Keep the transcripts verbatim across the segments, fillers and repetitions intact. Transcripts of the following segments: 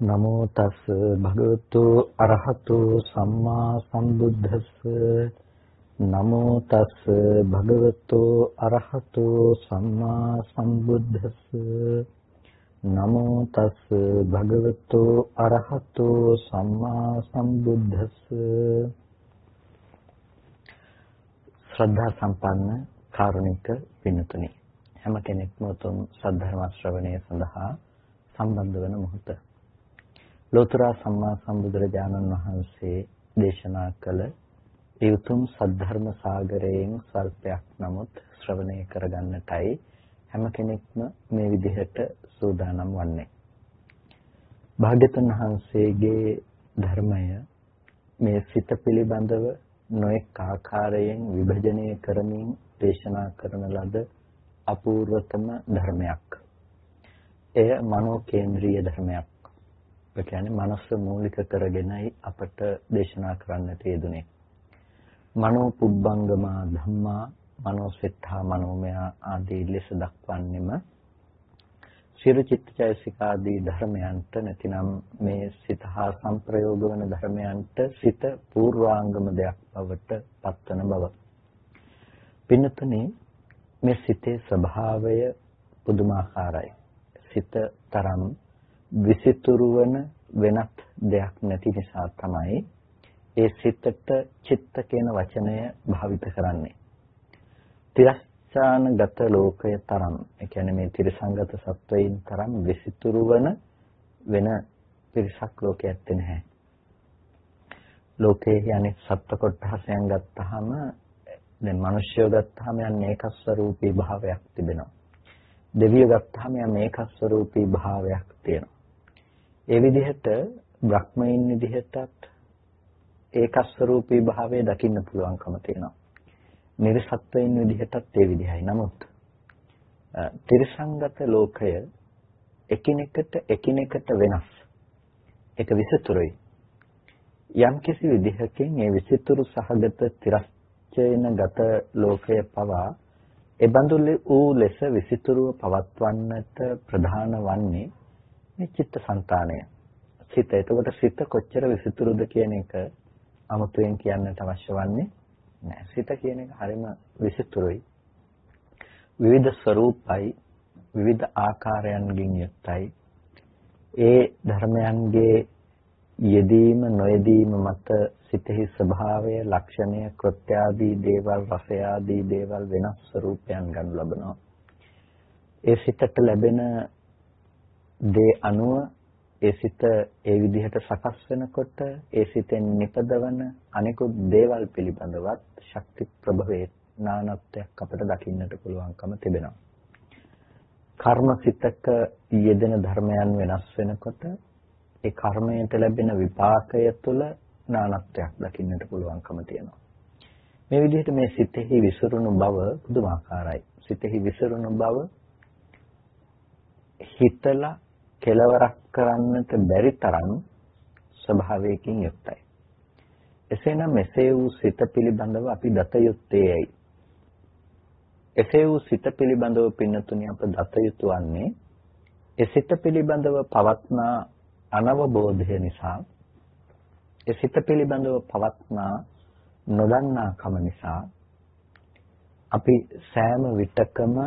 නමෝ තස් භගවතු අරහතු සම්මා සම්බුද්දස්ස නමෝ තස් භගවතු අරහතු සම්මා සම්බුද්දස්ස නමෝ තස් භගවතු අරහතු සම්මා සම්බුද්දස්ස ශ්‍රද්ධා සම්පන්න කාරුණික පින්තුනි හැම කෙනෙක්ම උතුම් සද්ධර්ම ශ්‍රවණය සඳහා සම්බන්ධ වන මොහොත ලෝතර සම්මා සම්බුදුරජාණන් වහන්සේ දේශනා කළ ඒ උතුම් සද්ධර්ම සාගරයෙන් ස්වල්පයක් නමුත් ශ්‍රවණය කරගන්නටයි හැම කෙනෙක්ම මේ විදිහට සූදානම් වන්නේ. භාග්‍යතුන් වහන්සේගේ ධර්මය මේ සිත පිළිබඳව නොඑක ආකාරයෙන් විභජනය කරමින් දේශනා කරන ලද අපූර්වතම ධර්මයක්. එය මනෝ කේන්ද්‍රීය ධර්මයක්. ඒ කියන්නේ මනස මූලික කරගෙනයි අපට දේශනා කරන්නට යෙදුනේ. මනෝ පුබ්බංගමා ධම්මා මනෝ සිතා මනෝමය ආදී ලෙස දක්වන්නෙම සියලු චිත්තචෛතසික ආදී ධර්මයන්ට නැතිනම් මේ සිත හා සංප්‍රයෝග වන ධර්මයන්ට සිත පූර්වාංගම දෙයක් බවට පත්වන බව. පින්නතුනේ මේ සිතේ ස්වභාවය පුදුමාකාරයි. සිත තරම් විසිතුරු වන වෙනත් දෙයක් නැති නිසා තමයි ඒ සිතට චිත්ත කියන වචනය භාවිත කරන්නේ. තිරස්චානගත ලෝකය තරම්, ඒ කියන්නේ මේ තිරසංගත සත්වයින් තරම් විසිතුරු වන වෙන පිරිසක් ලෝකයේ ඇත්තේ නැහැ. ලෝකයේ යන්නේ සත්ත්ව කොටසයන් ගත්තාම දැන් මිනිස්සුયો ගත්තාම යන්නේ ඒක ස්වરૂපී භාවයක් තිබෙනවා. දෙවියෝ ගත්තාම යන්නේ ඒක ස්වરૂපී භාවයක් තියෙනවා. ඒ විදිහට බ්‍රහ්මයින් විදිහටත් ඒක ස්වરૂපී භාවය දකින්න පුළුවන්කම තියෙනවා. නිර්සත්වයින් විදිහටත් ඒ විදිහයි. නමුත් තිරසංගත ලෝකය එකිනෙකට එකිනෙකට වෙනස්. ඒක විසිතුරුයි. යම් කිසි විදිහකින් මේ විසිතුරු සහගත තිරස්චේනගත ලෝකය පවා එබඳු වූ ලෙස විසිතුරුව පවත්වන්නට ප්‍රධාන වන්නේ මේ චිත්තසංතානය. සිත. එතකොට සිත කොච්චර විසිතුරුද කියන එක අමුතුවෙන් කියන්නට අවශ්‍ය වන්නේ නැහැ. සිත කියන එක හරිම විසිතුරුයි. විවිධ ස්වરૂපයි, විවිධ ආකාරයන්ගෙන් යුක්තයි. ඒ ධර්මයන්ගේ යෙදීම නොයෙදීම මත සිතෙහි ස්වභාවය, ලක්ෂණය, කෘත්‍ය ආදී දේවල්, රසය ආදී දේවල් වෙනස් ස්වરૂපයන් ගන්න ලබනවා. ඒ සිතට ලැබෙන දේ අනුව ඒ සිත ඒ විදිහට සකස් වෙනකොට ඒ සිතෙන් නිපදවන අනිකුත් දේවල් පිළිබඳවත් ශක්ති ප්‍රභවයේ නානත්වයක් අපට දකින්නට පුළුවන්කම තිබෙනවා. කර්ම සිතක යෙදෙන ධර්මයන් වෙනස් වෙනකොට ඒ කර්මයට ලැබෙන විපාකය තුළ නානත්වයක් දකින්නට පුළුවන්කම තියෙනවා. මේ විදිහට මේ සිතෙහි විසිරුණු බව පුදුමාකාරයි. සිතෙහි විසිරුණු බව හිතලා කෙලවරක් කරන්නට බැරි තරම් ස්වභාවයකින් යුක්තයි. එසේනම් මෙසේ වූ සිත පිළිබඳව අපි දත යුත්තේයි. එසේ වූ සිත පිළිබඳව පින්නතුණිය අප දත යුතු වන්නේ ඒ සිත පිළිබඳව පවත්නා අනවබෝධය නිසා, ඒ සිත පිළිබඳව පවත්නා නොදන්නාකම නිසා අපි සෑම විටකම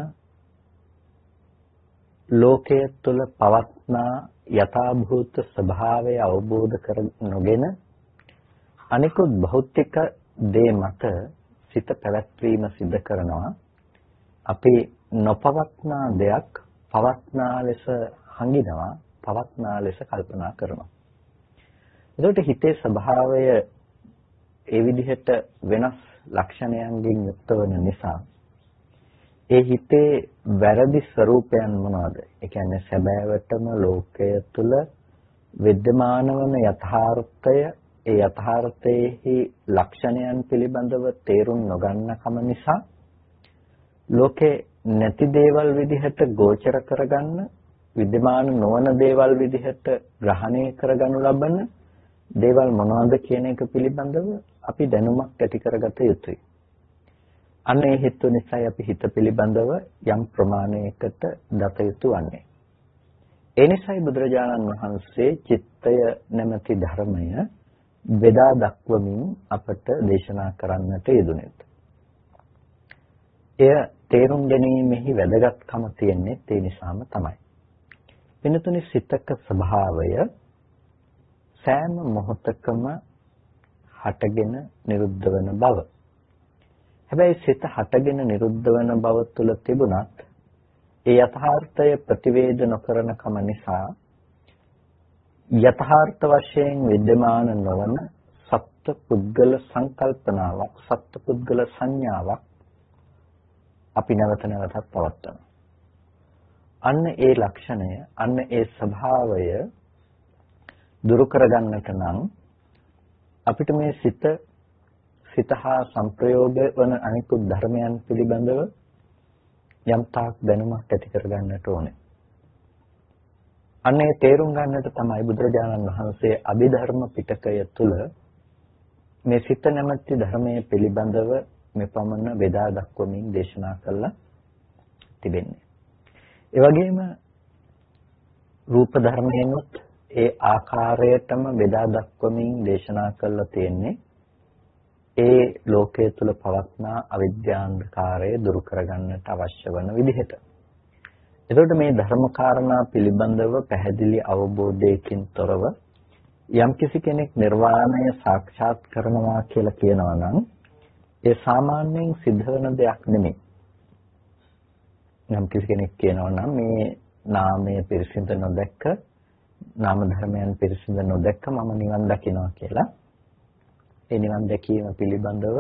ලෝකයේ තුල පවත්නා යථාභූත ස්වභාවය අවබෝධ කර නොගෙන අනිකුත් භෞතික දේ මත සිත පැවැත්වීම සිදු කරනවා. අපි නොපවත්නා දෙයක් පවත්නා ලෙස හංගිනවා, පවත්නා ලෙස කල්පනා කරනවා. එතකොට හිතේ ස්වභාවය ඒ විදිහට වෙනස් ලක්ෂණයන්ගෙන් යුක්ත වන නිසා ඒ හිතේ වැරදි ස්වરૂපයන් මොනවාද? ඒ කියන්නේ සැබෑවටම ලෝකය තුල विद्यमान වන යථාර්ථය, ඒ යථාර්ථයේහි ලක්ෂණයන් පිළිබඳව තේරුම් නොගන්නකම නිසා ලෝකේ නැති දේවල් විදිහට ගෝචර කරගන්න, विद्यमान නොවන දේවල් විදිහට ග්‍රහණය කරගනු ලබන දේවල් මොනවාද කියන එක පිළිබඳව අපි දැනුමක් ඇති කරගත යුතුයි. අන්න ඒ හේතු නිසායි අපි හිත පිළිබඳව යම් ප්‍රමාණයකට දත යුතු වන්නේ. ඒ නිසායි බුදුරජාණන් වහන්සේ චිත්තය නැමැති ධර්මය බෙදා දක්වමින් අපට දේශනා කරන්නට යෙදුණේ. එය තේරුම් ගැනීමෙහි වැදගත්කම තියෙන්නේ ඒ නිසාම තමයි. වෙනතුනි සිතක ස්වභාවය සෑම මොහොතකම හටගෙන නිරුද්ධ වෙන බව. හැබැයි සිත හටගෙන නිරුද්ධ වෙන බව තුල තිබුණත් ඒ යථාර්ථය ප්‍රතිවේද නොකරන කම නිසා යථාර්ථ වශයෙන් විද්‍යමාන නොවන සත්ත්ව පුද්ගල සංකල්පනාවක් සත්ත්ව පුද්ගල සංඥාවක් අපි නැවත නැවතත් පවත්වනවා. අන්න ඒ ලක්ෂණය අන්න ඒ ස්වභාවය දුරු කරගන්නට නම් අපිට මේ සිත සිත හා සංප්‍රයෝග වන අනිකුත් ධර්මයන් පිළිබඳව යම් තාක් දැනුමක් ඇති කරගන්නට ඕනේ. අන්නේ තේරුම් ගන්නට තමයි බුදුරජාණන් වහන්සේ අභිධර්ම පිටකය තුල මේ සිත නැමැති ධර්මයේ පිළිබඳව මෙපමණ බෙදා දක්වමින් දේශනා කළා තිබෙන්නේ. ඒ වගේම රූප ධර්මයෙන්ුත් ඒ ආකාරයටම බෙදා දක්වමින් දේශනා කළා තියෙන්නේ ඒ ලෝකයේ තුල පවත්නා අවිද්‍යාන්ධකාරය දුරු කරගන්නට අවශ්‍ය වන විදිහට. එතකොට මේ ධර්ම කාරණා පිළිබඳව පැහැදිලි අවබෝධයකින් තොරව යම්කිසි කෙනෙක් නිර්වාණය සාක්ෂාත් කරනවා කියලා කියනවා නම් ඒ සාමාන්‍යයෙන් සිද්ධ වෙන දෙයක් නෙමෙයි. යම්කිසි කෙනෙක් කියනවා නම් මේ නාමය පිරිසිදු නොදැක්ක නාම ධර්මයන් පිරිසිදු නොදැක්ක මම නිවන් දකිනවා කියලා. ඒ නිවන් දැකීම පිළිබඳව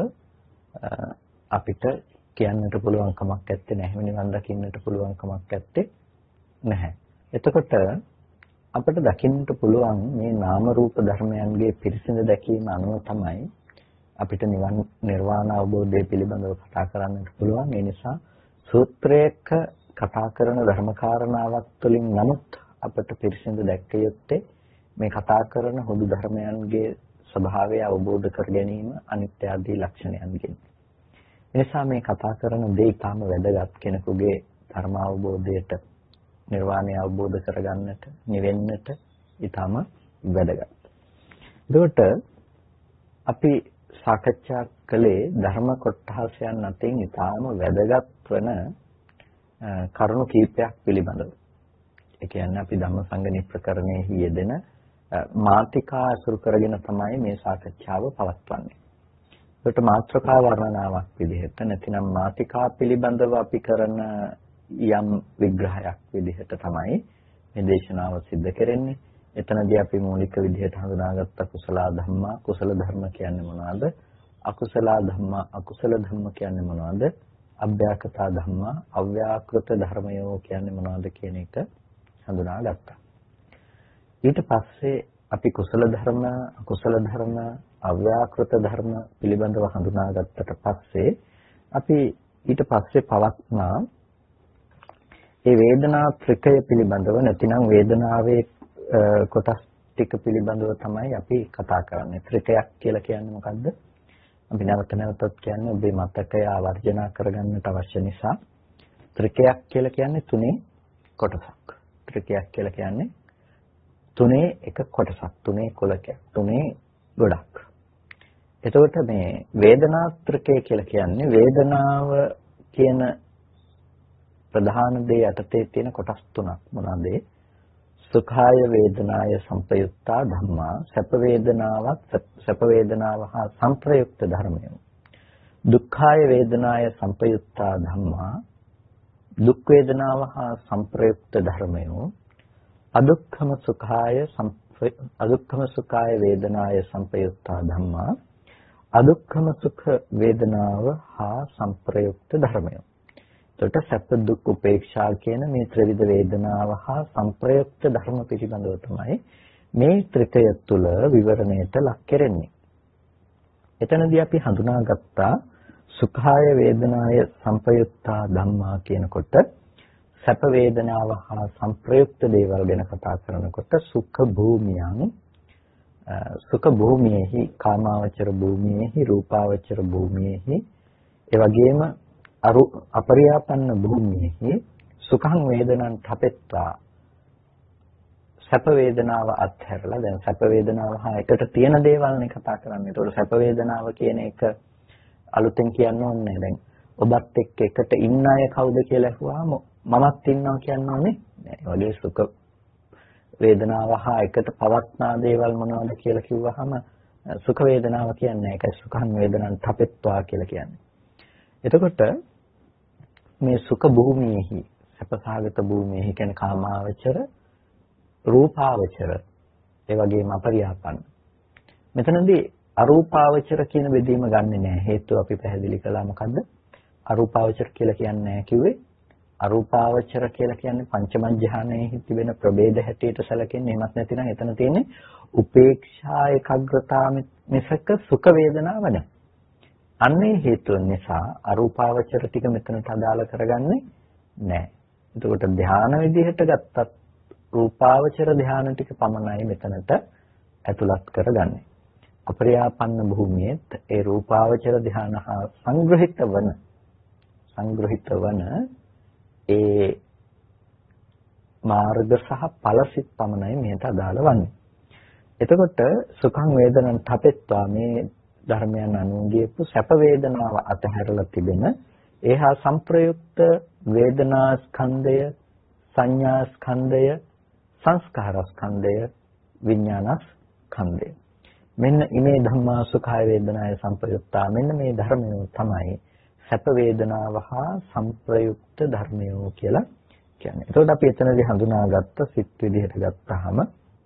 අපිට කියන්නට පුළුවන් කමක් නැත්තේ නැහැ. නිවන් දකින්නට පුළුවන් කමක් නැත්තේ නැහැ. එතකොට අපිට දකින්නට පුළුවන් මේ නාම රූප ධර්මයන්ගේ පිරිසිදු දැකීම අනුව තමයි අපිට නිවන් නිර්වාණ අවබෝධය පිළිබඳව කතා කරන්නට පුළුවන්. ඒ නිසා සූත්‍රයක කතා කරන ධර්ම කාරණාවක් තුළින් නමුත් අපට පිරිසිදු දැක්ක යුත්තේ මේ කතා කරන හුදු ධර්මයන්ගේ ස්වභාවය අවබෝධ කර ගැනීම අනිත්‍ය ආදී ලක්ෂණයන්ගෙන්. එනිසා මේ කතා කරන දේ තාම වැදගත් කෙනෙකුගේ ධර්ම අවබෝධයට නිර්වාණය අවබෝධ කරගන්නට නිවෙන්නට ඊටම වැදගත්. ඒකට අපි සාකච්ඡා කළේ ධර්ම කොටහසයන් අතරින් ඊටම වැදගත් වන කරුණු කීපයක් පිළිබඳව. ඒ කියන්නේ අපි ධම්මසංගණි ප්‍රකරණයේ යෙදෙන මාතිකා අසුරු කරගෙන තමයි මේ සාකච්ඡාව පවත්වන්නේ. ඒකට මාත්‍රකා වර්ණනාවක් විදිහට නැතිනම් මාතිකා පිළිබඳව අපි කරන යම් විග්‍රහයක් විදිහට තමයි මේ දේශනාව සිද්ධ කරන්නේ. එතනදී අපි මූලික විදිහට හඳුනාගත්ත කුසල ධම්මා කුසල ධර්ම කියන්නේ මොනවද? අකුසල ධම්මා අකුසල ධර්ම කියන්නේ මොනවද? අභ්‍යාකතා ධම්මා අව්‍යාකෘත ධර්මයෝ කියන්නේ මොනවද කියන එක හඳුනාගත්තා. ඊට පස්සේ අපි කුසල ධර්ම අකුසල ධර්ම අව්‍යාකෘත ධර්ම පිළිබඳව හඳුනාගත්තට පස්සේ අපි ඊට පස්සේ පවත්නා ඒ වේදනා ත්‍රිකය පිළිබඳව නැතිනම් වේදනාවේ කොටස් ටික පිළිබඳව තමයි අපි කතා කරන්නේ. ත්‍රිකයක් කියලා කියන්නේ මොකද්ද? අපි නැවත නැවතත් කියන්නේ ඔබේ මතකය ආවර්ජනා කරගන්නට අවශ්‍ය නිසා ත්‍රිකයක් කියලා කියන්නේ තුනේ කොටසක්. ත්‍රිකයක් කියලා කියන්නේ තුනේ එක කොටසක්, තුනේ කොලකයක්, තුනේ ගොඩක්. එතකොට මේ වේදනාත්‍රකය කියලා කියන්නේ වේදනාව කියන ප්‍රධාන දේ යටතේ තියෙන කොටස් තුනක්. මොනවාද? සුඛාය වේදනාය සංපයුක්තා ධම්මා, සැප වේදනාවක් සැප වේදනාව හා සංප්‍රයුක්ත ධර්මය. දුක්ඛාය වේදනාය සංපයුක්තා ධම්මා, දුක් වේදනාව හා සංප්‍රයුක්ත ධර්මය. අදුක්ඛම සුඛාය අදුක්ඛම සුඛාය වේදනාය සංපයුක්තා ධම්මා, අදුක්ඛම සුඛ වේදනාව හා සංප්‍රයුක්ත ධර්මය. එතකොට සැප දුක් උපේක්ෂා කියන මේ ත්‍රිවිධ වේදනාව හා සංප්‍රයුක්ත ධර්ම පිළිබඳව තමයි මේ ත්‍රිකය තුළ විවරණයට ලක් කෙරෙන්නේ. එතනදී අපි හඳුනාගත්තා සුඛාය වේදනාය සංපයුක්තා ධම්මා කියනකොට සැප වේදනාව හා සංප්‍රයුක්ත දේවල් ගැන කතා කරනකොට සුඛ භූමියන් සුඛ භූමියේහි කාමාවචර භූමියේහි රූපාවචර භූමියේහි ඒ වගේම අපරියාපන්න භූමියේහි සුඛං වේදනං තපෙත්තා සැප වේදනාව අත්හැරලා දැන් සැප වේදනාව හා එකට තියෙන දේවල්නේ කතා කරන්නේ. ඒතකොට සැප වේදනාව කියන එක අලුතෙන් කියන්න ඕනේ දැන් ඔබත් එක්ක එකට ඉන්න අය කවුද කියලා අහුවාම මමත් ඉන්නවා කියන්න ඕනේ නෑ. ඒ වගේ සුඛ වේදනාව හා එකට පවත්නා දේවල් මොනවද කියලා කිව්වහම සුඛ වේදනාව කියන්නේ ඒකයි සුඛං වේදනං තපෙත්වා කියලා කියන්නේ. එතකොට මේ සුඛ භූමියේහි සැපසහගත භූමියේහි කියන කාමාවචර රූපාවචර ඒ වගේම අපරියාපන්න. මෙතනදී අරූපාවචර කියන බෙදීම ගන්නෙ නෑ. හේතුව අපි පැහැදිලි කළා මොකද්ද? අරූපාවචර කියලා කියන්නේ නෑ කිව්වේ. අරූපාවචර කියලා කියන්නේ පංචම ධ්‍යානයේ තිබෙන ප්‍රභේද හැටියට සැලකෙන්නේ. එහෙමත් නැතිනම් එතන තියෙන්නේ උපේක්ෂා ඒකාග්‍රතාව මිසක සුඛ වේදනාව නෑ. අන්නේ හේතුව නිසා අරූපාවචර ටික මෙතනට අදාළ කරගන්නේ නෑ. එතකොට ධ්‍යාන විදිහට ගත්තත් රූපාවචර ධ්‍යාන ටික පමණයි මෙතනට ඇතුළත් කරගන්නේ. අපරියාපන්න භූමියේත් ඒ රූපාවචර ධ්‍යාන හා සංග්‍රහිත වන සංග්‍රහිත වන ඒ මාර්ග සහ ඵලසිත පමණයි මේට අදාළ වන්නේ. එතකොට සුඛං වේදනං තපෙත්වා මේ ධර්මයන් අනුගියපු සැප වේදනාව අතහැරලා තිබෙන ඒහා සංප්‍රයුක්ත වේදනා ස්කන්ධය සංඥා ස්කන්ධය සංස්කාර ස්කන්ධය විඥාන ස්කන්ධය මෙන්න ඉමේ ධම්මා සුඛාය වේදනාය සංප්‍රයුක්තා මෙන්න මේ ධර්මය තමයි සැප වේදනාව හා සංප්‍රයුක්ත ධර්මය කියලා කියන්නේ. එතකොට අපි එතනදී හඳුනාගත්ත සිත් විදිහට ගත්තාම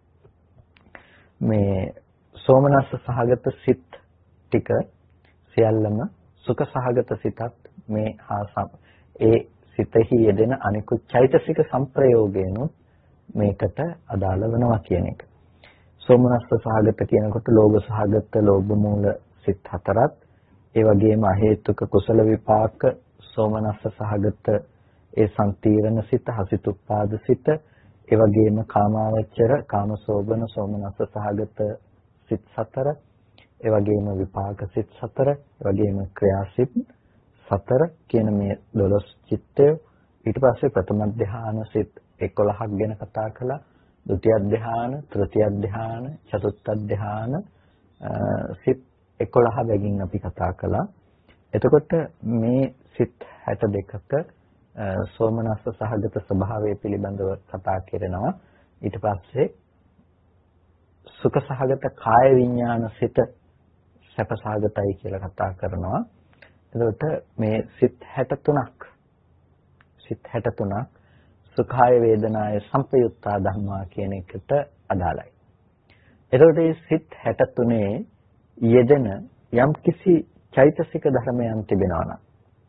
මේ සෝමනස්ස සහගත සිත් ටික සියල්ලම සුඛ සහගත සිතත් මේ හා ඒ සිතෙහි යෙදෙන අනිකුත් චෛතසික සංප්‍රයෝගයනොත් මේකට අදාළ වෙනවා කියන එක. සෝමනස්ස සහගත කියනකොට ලෝභ සහගත ලෝභ මූල සිත් හතරත් ඒ වගේම අහේතුක කුසල විපාක සෝමනස්ස සහගත ඒ සම්තීරණ සිත හසිතුප්පාද සිත ඒ වගේම කාමාවචර කාමසෝබන සෝමනස්ස සහගත සිත් සතර ඒ වගේම විපාක සිත් සතර ඒ වගේම ක්‍රියාසිත සතර කියන මේ දොළොස් චිත්තය ඊට පස්සේ ප්‍රථම ධ්‍යාන සිත් එකොළහක් ගැන කතා කළා. ဒုတိ ධ්‍යාන, තෘතිය ධ්‍යාන, චතුර්ථ ධ්‍යාන සිත් එකොළහ බැගින් අපි කතා කළා. එතකොට මේ සිත් හැට දෙකක සෝමනස්ස සහගත ස්වභාවය පිළිබඳව කතා කරනවා. ඊට පස්සේ සුඛ සහගත කාය විඥාන සිත සැප සහගතයි කියලා කතා කරනවා. එතකොට මේ සිත් හැට තුනක් සිත් හැට තුනක් සුඛාය වේදනාය සංපයුක්තා ධම්මා කියන එකට අදාළයි. එතකොට මේ සිත් හැට තුනේ යෙදෙන යම්කිසි චෛතසික ධර්මයන් තිබෙනවා නම්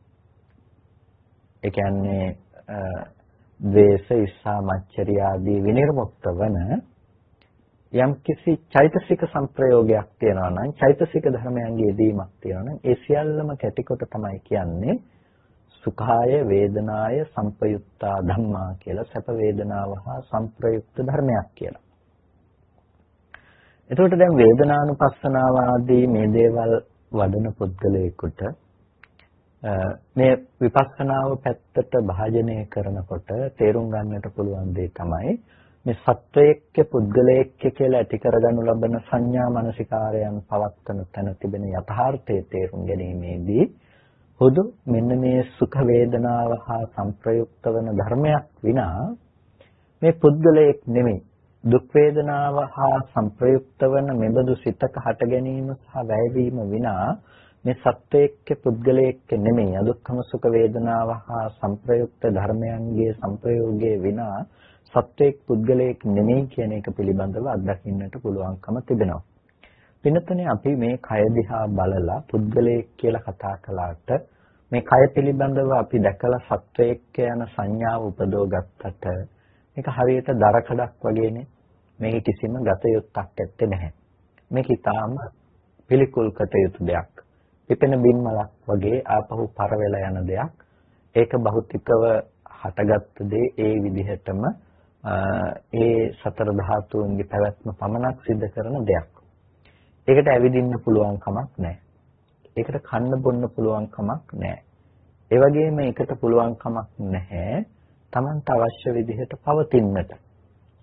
ඒ කියන්නේ ද්වේෂ, ඉස්සා, මච්චරිය ආදී විනිර්මුක්ත වන යම්කිසි චෛතසික සංප්‍රයෝගයක් තියෙනවා නම් චෛතසික ධර්මයන්ගේ යෙදීමක් තියෙනවා නම් ඒ සියල්ලම කැටිකොට තමයි කියන්නේ සුඛාය වේදනාය සංපයුක්තා ධම්මා කියලා සැප වේදනාව හා සංප්‍රයුක්ත ධර්මයක් කියලා. එතකොට දැන් වේදනානුපස්සනාව ආදී මේ දේවල් වඩන පුද්ගලයෙකුට මේ විපස්සනාව පැත්තට භාජනය කරනකොට තේරුම් ගන්නට පුළුවන් දේ තමයි මේ සත්වයේක්ක පුද්ගලයෙක්ක කියලා ඇති කරගනු ලබන සංඥා මනසිකාරයන් පවත්වන තැන තිබෙන යථාර්ථයේ තේරුම් ගැනීමේදී හුදු මෙන්න මේ සුඛ වේදනාව හා සංප්‍රයුක්ත වන ධර්මයක් විනා මේ පුද්ගලයෙක් නෙමෙයි දුක් වේදනාව හා සංප්‍රයුක්ත වන මෙබඳු සිතක හට ගැනීම සහ වැයවීම විනා මේ සත්වයේක්ක පුද්ගලයෙක් නෙමෙයි අදුක්ඛම සුඛ වේදනාව හා සංප්‍රයුක්ත ධර්මයන්ගේ සංප්‍රයෝගයේ විනා සත්වයේක් පුද්ගලයෙක් නෙමෙයි කියන එක පිළිබඳව අත්දකින්නට පුළුවන්කම තිබෙනවා. වෙනතනේ අපි මේ කය දිහා බලලා පුද්ගලයෙක් කියලා කතා කළාට මේ කය පිළිබඳව අපි දැකලා සත්වයේක් යන සංඥාව උපදව ගත්තට මේක හරියට දරකඩක් වගේනේ. මේක කිසිම ගත යුත්තක් ඇත්තේ නැහැ. මේක ඊටාම පිළිකුල් කටයුතු දෙයක්. පිපෙන බිම්මලක් වගේ ආපහු පර වෙලා යන දෙයක්. ඒක භෞතිකව හටගත් දේ ඒ විදිහටම ඒ සතර ධාතුන්ගේ පැවැත්ම පමණක් සිද්ධ කරන දෙයක්. ඒකට ඇවිදින්න පුළුවන් කමක් නැහැ. ඒකට කන්න බොන්න පුළුවන් කමක් නැහැ. ඒ වගේම ඒකට පුළුවන් කමක් නැහැ Tamanට අවශ්‍ය විදිහට පවතින්නට.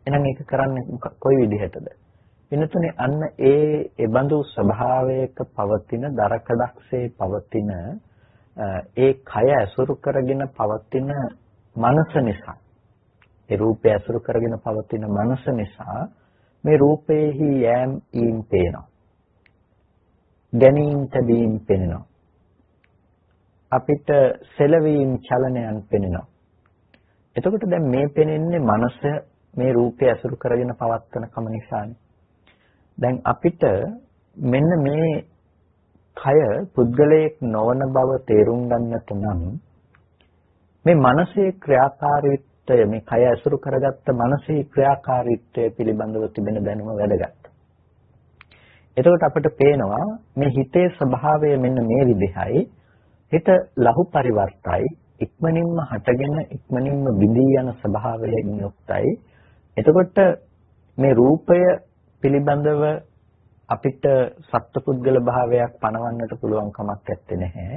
එහෙනම් ඒක කරන්නේ කොයි විදිහටද? වෙනතුනේ අන්න ඒ ඒ බඳු ස්වභාවයක පවතින දරකඩක්සේ පවතින ඒ කය ඇසුරු කරගෙන පවතින මනස නිසා ඒ රූපය ඇසුරු කරගෙන පවතින මනස නිසා මේ රූපේහි යෑම් ඊම් පේනවා. ගැනීම් තැබීම් පෙනෙනවා. අපිට සෙලවීම් චලනයන් පෙනෙනවා. එතකොට දැන් මේ පෙනෙන්නේ මනස මේ රූපය ඇසුරු කරගෙන පවත්වන කම නිසානේ. දැන් අපිට මෙන්න මේ කය පුද්ගලයෙක් නොවන බව තේරුම් ගන්නට නම් මේ මනසේ ක්‍රියාකාරීත්වය මේ කය ඇසුරු කරගත්ත මනසේ ක්‍රියාකාරීත්වය පිළිබඳව තිබෙන දැනුම වැදගත්. එතකොට අපිට පේනවා මේ හිතේ ස්වභාවය මෙන්න මේ විදිහයි. හිත ලහු පරිවර්තයි, ඉක්මනින්ම හටගෙන ඉක්මනින්ම බිඳී යන ස්වභාවයෙන් යුක්තයි. එතකොට මේ රූපය පිළිබඳව අපිට සත්පුද්ගල භාවයක් පනවන්නට පුළුවන් කමක් නැත්තේ නැහැ.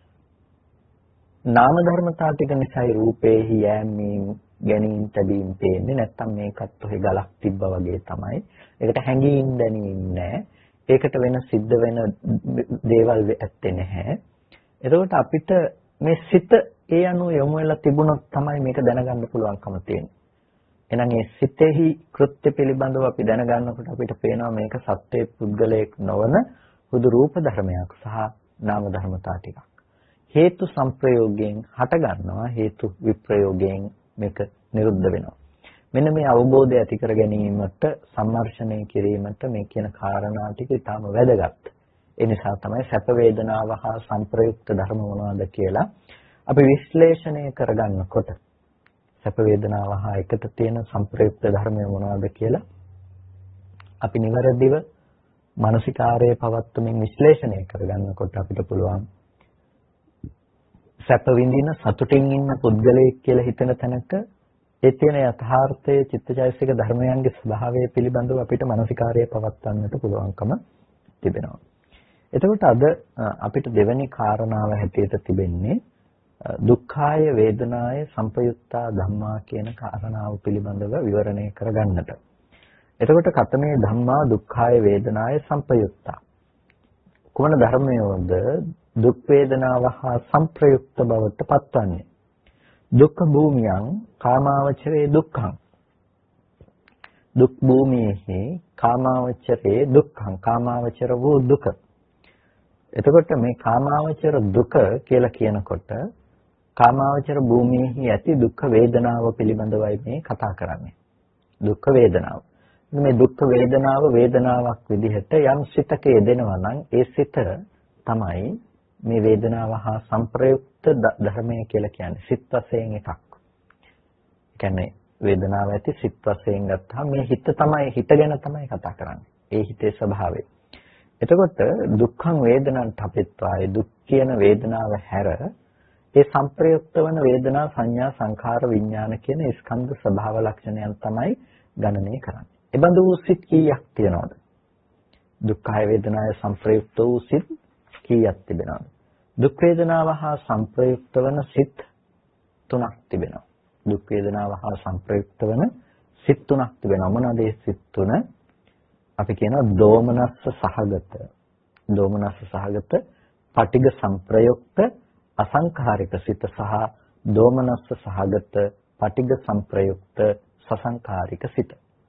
නාම ධර්මතා ටික නිසායි රූපේහි යෑමීම් ගැනීම තැබීම් පේන්නේ. නැත්තම් මේකත් ඔහි ගලක් තිබ්බා වගේ තමයි. ඒකට හැංගීම් දැනීම් නැහැ. ඒකට වෙන සිද්ධ වෙන දේවල් ඇත්තේ නැහැ. එතකොට අපිට මේ සිත ඒ අනුව යොමු වෙලා තිබුණොත් තමයි මේක දැනගන්න පුළුවන්කම තියෙන්නේ. එහෙනම් මේ සිතෙහි කෘත්‍ය පිළිබඳව අපි දැනගන්නකොට අපිට පේනවා මේක සත්‍යයේ පුද්ගලයක් නොවන හුදු රූප ධර්මයක් සහ නාම ධර්මතා ටිකක්. හේතු සංප්‍රයෝගයෙන් හට ගන්නවා, හේතු විප්‍රයෝගයෙන් මේක නිරුද්ධ වෙනවා. මෙන්න මේ අවබෝධය ඇති කර ගැනීමට සම්මර්ෂණය කිරීමට මේ කියන කාරණා ටික ඊටම වැදගත්. ඒ නිසා තමයි සැප වේදනාව හා සංප්‍රයුක්ත ධර්ම මොනවාද කියලා අපි විශ්ලේෂණය කරගන්නකොට සැප වේදනාව හා එකට තියෙන සංප්‍රයුක්ත ධර්මය මොනවාද කියලා අපි නිවැරදිව මානසිකාරයේ පවත්වමින් විශ්ලේෂණය කරගන්නකොට අපිට පුළුවන් සැප විඳින සතුටින් ඉන්න පුද්ගලයෙක් කියලා හිතන තැනක ඒ තියෙන යථාර්ථයේ චිත්තචෛතසික ධර්මයන්ගේ ස්වභාවය පිළිබඳව අපිට මානසිකාරයේ පවත්වන්නට පුළුවන්කම තිබෙනවා. එතකොට අද අපිට දෙවැනි කාරණාව හැටියට තිබෙන්නේ දුක්ඛාය වේදනාය සංපයුත්තා ධම්මා කියන කාරණාව පිළිබඳව විවරණය කරගන්නට. එතකොට කතමේ ධම්මා දුක්ඛාය වේදනාය සංපයුත්තා. කුමන ධර්මයෝද දුක් වේදනාව හා සංප්‍රයුක්ත බවට පත්වන්නේ? දුක්ඛ භූමියං කාමාවචරේ දුක්ඛං. දුක් භූමියේ කාමාවචරේ දුක්ඛං කාමාවචර වූ දුක. එතකොට මේ කාමාවචර දුක කියලා කියනකොට කාමාවචර භූමියේ ඇති දුක් වේදනාව පිළිබඳවයි මේ කතා කරන්නේ. දුක් වේදනාව. මේ දුක් වේදනාව වේදනාවක් විදිහට යම් සිතක යෙදෙනවා නම් ඒ සිත තමයි මේ වේදනාව හා සංප්‍රයුක්ත ධර්මය කියලා කියන්නේ. සිත් වශයෙන් එකක්. ඒ කියන්නේ වේදනාව ඇති සිත් වශයෙන් ගත්තාම මේ හිත තමයි හිත ගැන තමයි කතා කරන්නේ. ඒ හිතේ ස්වභාවය. එතකොට දුක්ඛං වේදනං තපෙත්වාය දුක් කියන වේදනාව හැර ඒ සංප්‍රයුක්ත වන වේදනා සංඥා සංඛාර විඥාන කියන ස්කන්ධ ස්වභාව ලක්ෂණයන් තමයි ගණනය කරන්නේ. ඒ බඳු වූ සිත් කීයක් තියෙනවද? දුක්ඛය වේදනාය සංප්‍රයුක්ත වූ සිත් කීයක් තිබෙනවද? දුක් වේදනාව හා සංප්‍රයුක්ත වන සිත් තුනක් තිබෙනවා. දුක් වේදනාව හා සංප්‍රයුක්ත වන සිත් තුනක් තිබෙනවා. මොනවාද ඒ සිත් තුන? අපි කියනවා දෝමනස්ස සහගත දෝමනස්ස සහගත පටිඝ සංප්‍රයුක්ත අසංඛාරික සිත සහ දෝමනස්ස සහගත පටිඝ සංප්‍රයුක්ත සසංඛාරික සිත.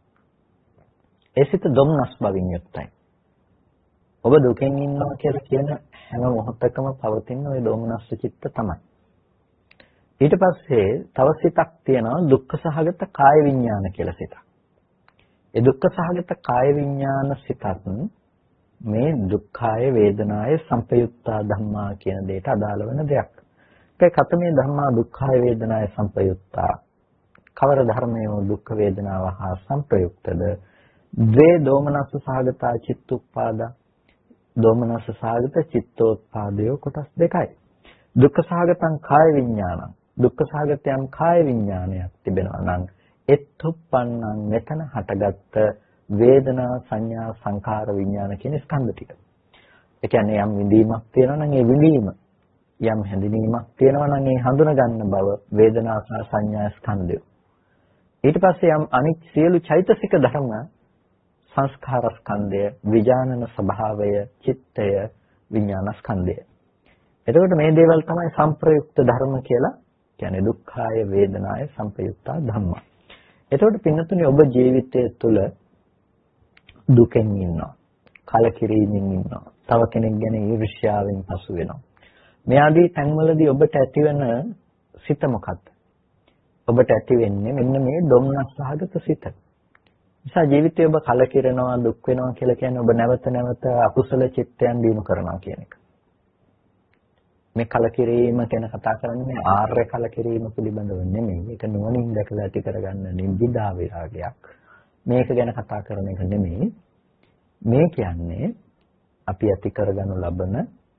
ඒ සිත දොම්නස් බවින් යුක්තයි. ඔබ දුකෙන් ඉන්නවා කියලා කියන හැම මොහොතකම පවතින ওই දෝමනස්ස චිත්ත තමයි. ඊට පස්සේ තව සිතක් තියෙනවා දුක්ඛ සහගත කාය විඥාන කියලා සිතක්. ඒ දුක්ඛ සහගත කාය විඥාන සිතත් මේ දුක්ඛාය වේදනාය සංපයුත්තා ධම්මා කියන දෙයට අදාළ වෙන දෙයක්. ඒ කතමේ ධම්මා දුක්ඛාය වේදනාය සංපයුත්තා. කවර ධර්මයෝ දුක්ඛ වේදනාව හා සංප්‍රයුක්තද? ද්වේ දෝමනස්ස සහගතා චිත්තුප්පාදා. දෝමනස්ස සහගත චිත්තෝත්පාදයේ කොටස් දෙකයි. දුක්ඛ සහගතං කාය විඥානං. දුක්ඛ සහගතයන් කාය විඥානයක් තිබෙනවා නම් එත්තුප්පන්නං මෙතන හටගත්ත වේදනා සංඥා සංඛාර විඥාන කියන ස්කන්ධ ටික. ඒ කියන්නේ යම් විඳීමක් තියෙනවා නම් ඒ විඳීම යම් හැඳිනීමක් තියෙනවා නම් ඒ හඳුනා ගන්න බව වේදනා සහ සංඥා ස්කන්ධය. ඊට පස්සේ යම් අනිත් සියලු චෛතසික ධර්ම සංස්කාර ස්කන්ධය, විඥානන ස්වභාවය, චිත්තය, විඥාන ස්කන්ධය. එතකොට මේ දේවල් තමයි සංප්‍රයුක්ත ධර්ම කියලා කියන්නේ දුක්ඛාය වේදනාය සංප්‍රයුක්තා ධම්මා. එතකොට පින්නතුනේ ඔබ ජීවිතය තුළ දුකෙන් ඉන්නවා. කලකිරීමෙන් ඉන්නවා. තව කෙනෙක් ගැන ඊර්ෂ්‍යාවෙන් පසු වෙනවා. මේ ආදී තැන්වලදී ඔබට ඇතිවන සිත මොකක්ද? ඔබට ඇති වෙන්නේ මෙන්න මේ දුම්නස් සහගත සිත. නිසා ජීවිතේ ඔබ කලකිරෙනවා, දුක් වෙනවා කියලා කියන්නේ ඔබ නැවත නැවත අකුසල චිත්තයන් දිනු කරනවා කියන එක. මේ කලකිරීම ගැන කතා කරන්නේ ආර්ය කලකිරීම පිළිබඳව නෙමෙයි. ඒක නුවණින් දැකලා ඇති කරගන්න නිබ්බිදා විරාගයක්. මේක ගැන කතා කරන එක නෙමෙයි. මේ කියන්නේ අපි ඇති කරගනු ලබන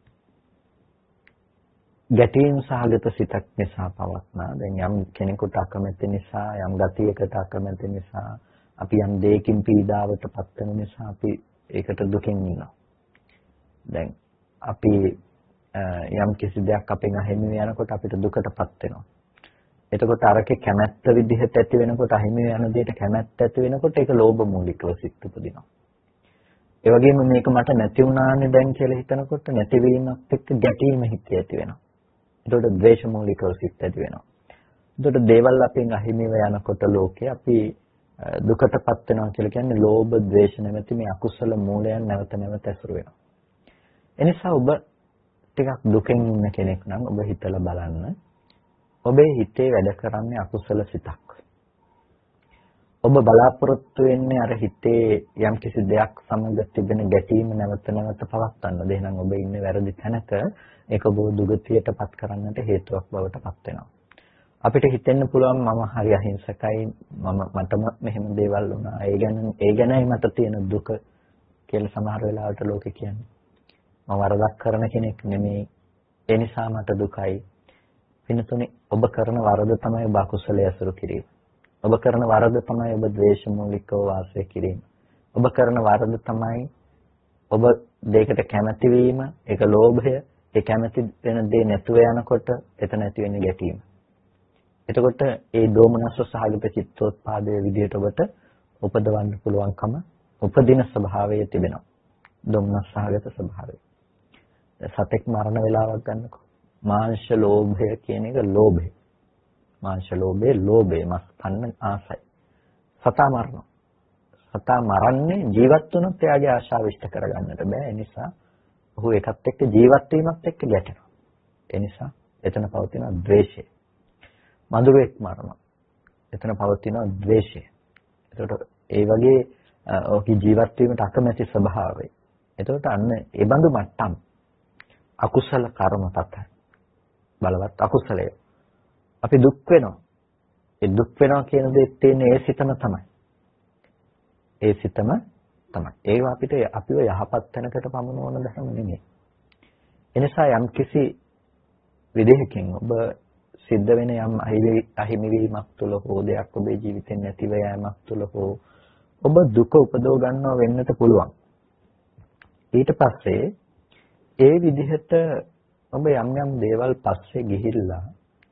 ගැටීම් සහගත සිතක් නිසා පවත්නා. දැන් යම් කෙනෙකුට අකමැති නිසා, යම් ගතියකට අකමැති නිසා, අපි යම් දෙයකින් පීඩාවට පත් වෙන නිසා අපි ඒකට දුකින් ඉන්නවා. දැන් අපි යම් කිසි දෙයක් අපෙන් අහිමි යනකොට අපිට දුකටපත් වෙනවා. එතකොට අරකේ කැමැත්ත විදිහට ඇති වෙනකොට අහිමි යන දෙයට කැමැත්ත ඇති වෙනකොට ඒක ලෝභ මූලිකව සිත් උපදිනවා. ඒ වගේම මේක මට නැති වුණානේ දැන් කියලා හිතනකොට නැතිවීමත් එක්ක ගැටීම හිතේ ඇති වෙනවා. එතකොට ද්වේෂ මූලිකව සිත් ඇති වෙනවා. එතකොට දේවල් අපෙන් අහිමිව යනකොට ලෝකේ අපි දුකටපත් වෙනවා කියලා කියන්නේ ලෝභ ද්වේෂ නැමැති මේ අකුසල මූලයන් නැවත නැවත ඇසුරු වෙනවා. එනිසා ඔබ ටිකක් දුකෙන් ඉන්න කෙනෙක් නම් ඔබ හිතලා බලන්න. ඔබේ හිතේ වැඩ කරන්නේ අකුසල සිතක්. ඔබ බලාපොරොත්තු වෙන්නේ අර හිතේ යම් කිසි දෙයක් සමග තිබෙන ගැටීම නැවත නැවත පවත්වන්න. එහෙනම් ඔබ ඉන්නේ වැරදි තැනක. ඒක ඔබ දුගතියටපත් කරන්නට හේතුවක් බවට පත් වෙනවා. අපිට හිතෙන්න පුළුවන් මම හරි අහිංසකයි, මම මටම මෙහෙම දේවල් වුණා. ඒ ගැන ඒ ගැනයි මට තියෙන දුක කියලා සමහර වෙලාවට ලෝකෙ කියන්නේ. මම වරදක් කරන කෙනෙක් නෙමෙයි. ඒ නිසා මට දුකයි. වෙනතුනේ ඔබ කරන වරද තමයි ඔබ අකුසලයේ අසුරු කිරීම. ඔබ කරන වරද තමයි ඔබ ද්වේෂ මූලිකව වාසය කිරීම. ඔබ කරන වරද තමයි ඔබ දෙයකට කැමැති වීම, ඒක ලෝභය. ඒ කැමැති වෙන දේ නැතුව යනකොට එතන ඇති වෙන්නේ ගැටීම. එතකොට ඒ දෝමනස්ස සහගත චිත්තෝත්පාදයේ විදිහට ඔබට උපදවන්න පුළුවන්කම උපදින ස්වභාවය තිබෙනවා. දෝමනස්ස සහගත ස්වභාවය. සතෙක් මරණ වේලාවක් ගන්නකො. මාංශ ලෝභය කියන එක ලෝභය. මාංශ ලෝභය ලෝභය මස් කන්න ආසයි. සතා මරනවා. සතා මරන්නේ ජීවත් වුණොත් එයාගේ ආශාව ඉෂ්ට කරගන්නට බෑ. ඒ නිසා ඔහු ඒකත් එක්ක ජීවත් වීමත් එක්ක ගැටෙනවා. ඒ නිසා එතන පවතින ද්වේෂය. මధుරෙක් මරනවා. එතන පවතින ද්වේෂය. එතකොට ඒ වගේ ඔහුගේ ජීවත් වීමට අකමැති ස්වභාවය. එතකොට අන්න ඒ බඳු මට්ටම් අකුසල කර්මපත බලවත් අකුසලය. අපි දුක් වෙනවා. ඒ දුක් වෙනවා කියන දේ තියෙන්නේ ඒ සිතම තමයි. ඒ සිතම තමයි. ඒව අපිට අපිව යහපත් තැනකට පමුණවන ධර්ම නෙමෙයි. එනිසා යම් කිසි විදේහකින් ඔබ සිද්ධ වෙන යම් අහිමි වීමක් තුළ හෝ දෙයක් ඔබේ ජීවිතෙන් නැතිව යෑමක් තුළ හෝ ඔබ දුක උපදව ගන්නව වෙන්නට පුළුවන්. ඊට පස්සේ ඒ විදිහට ඔබ යම් යම් දේවල් පස්සේ ගිහිල්ලා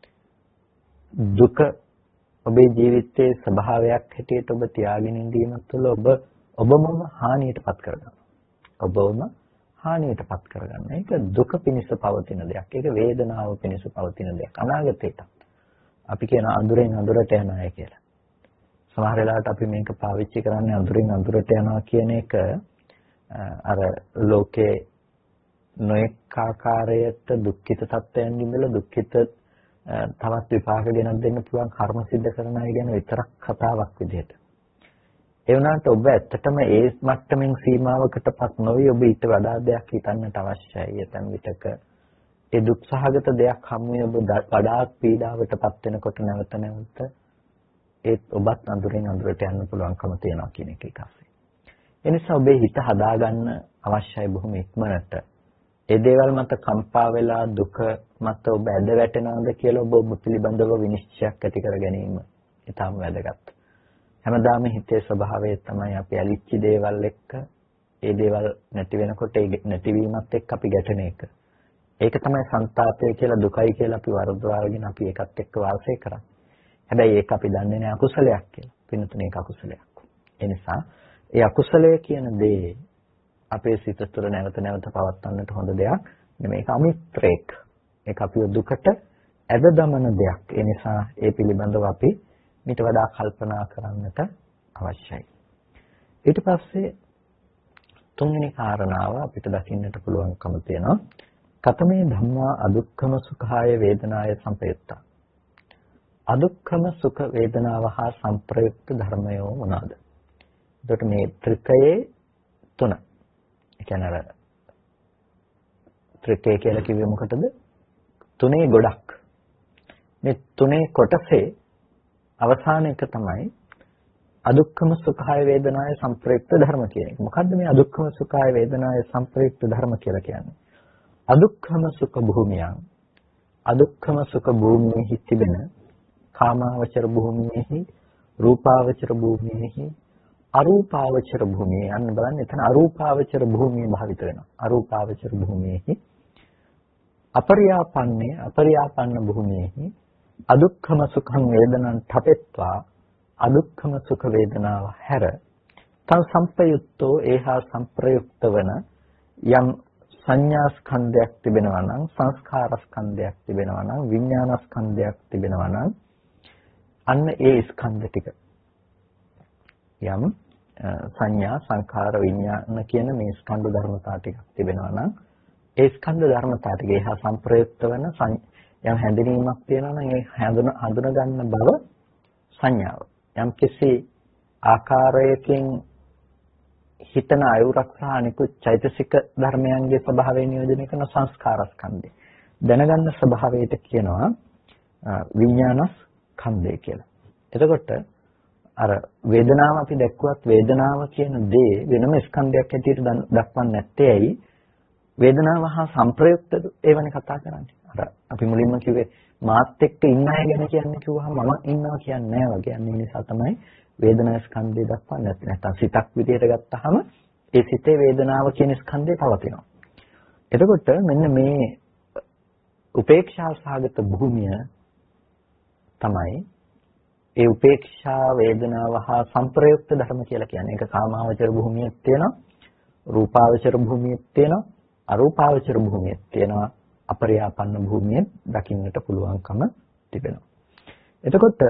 දුක ඔබේ ජීවිතයේ ස්වභාවයක් හැටියට ඔබ තියාගෙන ඉඳීම තුළ ඔබ ඔබම හානියටපත් කරගන්නවා. ඔබවම හානියටපත් කරගන්න. ඒක දුක පිණිස පවතින දෙයක්. ඒක වේදනාව පිණිස පවතින දෙයක්. අනාගතයට අපි කියන අඳුරෙන් අඳුරට යන අය කියලා. සමහර වෙලාවට අපි මේක පාවිච්චි කරන්නේ අඳුරෙන් අඳුරට යනවා කියන එක අර ලෝකේ නොඑක ආකාරයට දුක්ඛිත තත්ත්වයන් ඉඳලා දුක්ඛිත තවත් විපාක ගෙනත් දෙන්න පුළුවන් කර්ම සිද්ධ කරන අය ගැන විතරක් කතාවක් විදිහට. ඒ වුණාට ඔබ ඇත්තටම ඒ මට්ටමින් සීමාවකටපත් නොවි ඔබ ඊට වඩා දෙයක් හිතන්නට අවශ්‍යයි. එතන විතක ඒ දුක්සහගත දෙයක් හමුවේ ඔබ වඩාත් පීඩාවටපත් වෙනකොට නැවත නැවත ඒත් ඔබත් අඳුරෙන් අඳුරට යන්න පුළුවන්කම තියෙනවා කියන එක එකයි. ඒ නිසා ඔබේ හිත හදාගන්න අවශ්‍යයි බොහොම ඉක්මනට. ඒ දේවල් මත කම්පා වෙලා දුක මත ඔබ ඇද වැටෙනවද කියලා ඔබ ඔබ පිළිබඳව විනිශ්චයක් ඇති කර ගැනීම ඊටම වැදගත්. හැමදාම හිතේ ස්වභාවය තමයි අපි ඇලිච්ච දේවල් එක්ක ඒ දේවල් නැති වෙනකොට ඒ නැතිවීමත් එක්ක අපි ගැටෙන එක. ඒක තමයි සංతాපය කියලා දුකයි කියලා අපි වරදවාගෙන අපි ඒකත් එක්ක වාසය කරන්නේ. හැබැයි ඒක අපි දන්නේ නැහැ අකුසලයක් කියලා. පින්නතුනේ ඒක අකුසලයක්. ඒ නිසා ඒ අකුසලය කියන දේ අපේ සිත තුළ නැවත නැවත පවත්වන්නට හොඳ දෙයක් නෙමෙයි. ඒක අමිත්‍රේක්. ඒක අපිව දුකට ඇද දමන දෙයක්. ඒ නිසා ඒ පිළිබඳව අපි ඊට වඩා කල්පනා කරන්නට අවශ්‍යයි. ඊට පස්සේ තුන්වෙනි කාරණාව අපිට දකින්නට පුළුවන්කම තියෙනවා. කතමේ ධම්මා අදුක්ඛම සුඛාය වේදනාය සම්පයුක්තා. අදුක්ඛම සුඛ වේදනාව හා සංප්‍රයුක්ත ධර්මයෝ මොනවාද? එතකොට මේ ත්‍රිකයේ තුන. ඒ කියන්නේ අර ත්‍රිකය කියලා කිව්වේ මොකටද? තුනේ ගොඩක්. මේ තුනේ කොටසේ අවසාන එක තමයි අදුක්ඛම සුඛාය වේදනාය සංප්‍රයුක්ත ධර්ම කියන එක. මොකද්ද මේ අදුක්ඛම සුඛාය වේදනාය සංප්‍රයුක්ත ධර්ම කියලා කියන්නේ? අදුක්ඛම සුඛ භූමියන් අදුක්ඛම සුඛ භූමියෙහි තිබෙන කාමාවචර භූමියෙහි රූපාවචර භූමියෙහි අරූපාවචර භූමිය යන්න බලන්න එතන අරූපාවචර භූමිය භාවිත වෙනවා. අරූපාවචර භූමියෙහි අපරියාපන්නේ අපරියාපන්න භූමියෙහි අදුක්ඛම සුඛං වේදනං ඨපෙත්වා අදුක්ඛම සුඛ වේදනාව හැර තං සම්පයුක්තෝ ඒහා සංප්‍රයුක්ත වන යම් සංඥා ස්කන්ධයක් තිබෙනවා නම් සංස්කාර ස්කන්ධයක් තිබෙනවා නම් විඥාන ස්කන්ධයක් තිබෙනවා නම් අන්න ඒ ස්කන්ධ ටික යම් සංඥා සංඛාර විඥාන කියන මේ ස්කන්ධ ධර්මතා ටිකක් තිබෙනවා නම් ඒ ස්කන්ධ ධර්මතා ටික ඒහා සංප්‍රයුක්ත වන යම් හැඳිනීමක් තියෙනවා නම් ඒ හඳුන හඳුන ගන්න බව සංඥාව යම් කිසි ආකාරයකින් හිතන අයුරක් සහ අනිකුත් චෛතසික ධර්මයන්ගේ ස්වභාවය නියෝජනය කරන සංස්කාරස්කන්ධය දැනගන්න ස්වභාවයට කියනවා විඥානස්කන්ධය කියලා. එතකොට අර වේදනාව අපි දැක්කුවත් වේදනාව කියන දේ වෙනම ස්කන්ධයක් හැටියට දක්වන්නේ නැත්තේ ඇයි? වේදනාව හා සංප්‍රයුක්ත ඒවනේ කතා කරන්නේ. අර අපි මුලින්ම කිව්වේ මාත් එක්ක ඉන්න අය ගැන කියන්නේ කිව්වහම මම ඉන්නවා කියන්නේ නැහැ වගේ. ඒ නිසා තමයි වේදනා ස්කන්ධය දක්වන්නේ නැත්නම් සිතක් විදියට ගත්තාම ඒ සිතේ වේදනාව කියන ස්කන්ධය පවතිනවා. එතකොට මෙන්න මේ උපේක්ෂා සහගත භූමිය තමයි ඒ උපේක්ෂා වේදනාව හා සංප්‍රයුක්ත ධර්ම කියලා කියන්නේ. ඒක කාමාවචර භූමියක් තියෙනවා, රූපාවචර භූමියක් තියෙනවා, අරූපාවචර භූමියක් තියෙනවා, අපරියාපන්න භූමියෙන් දකින්නට පුළුවන්කම තිබෙනවා. එතකොට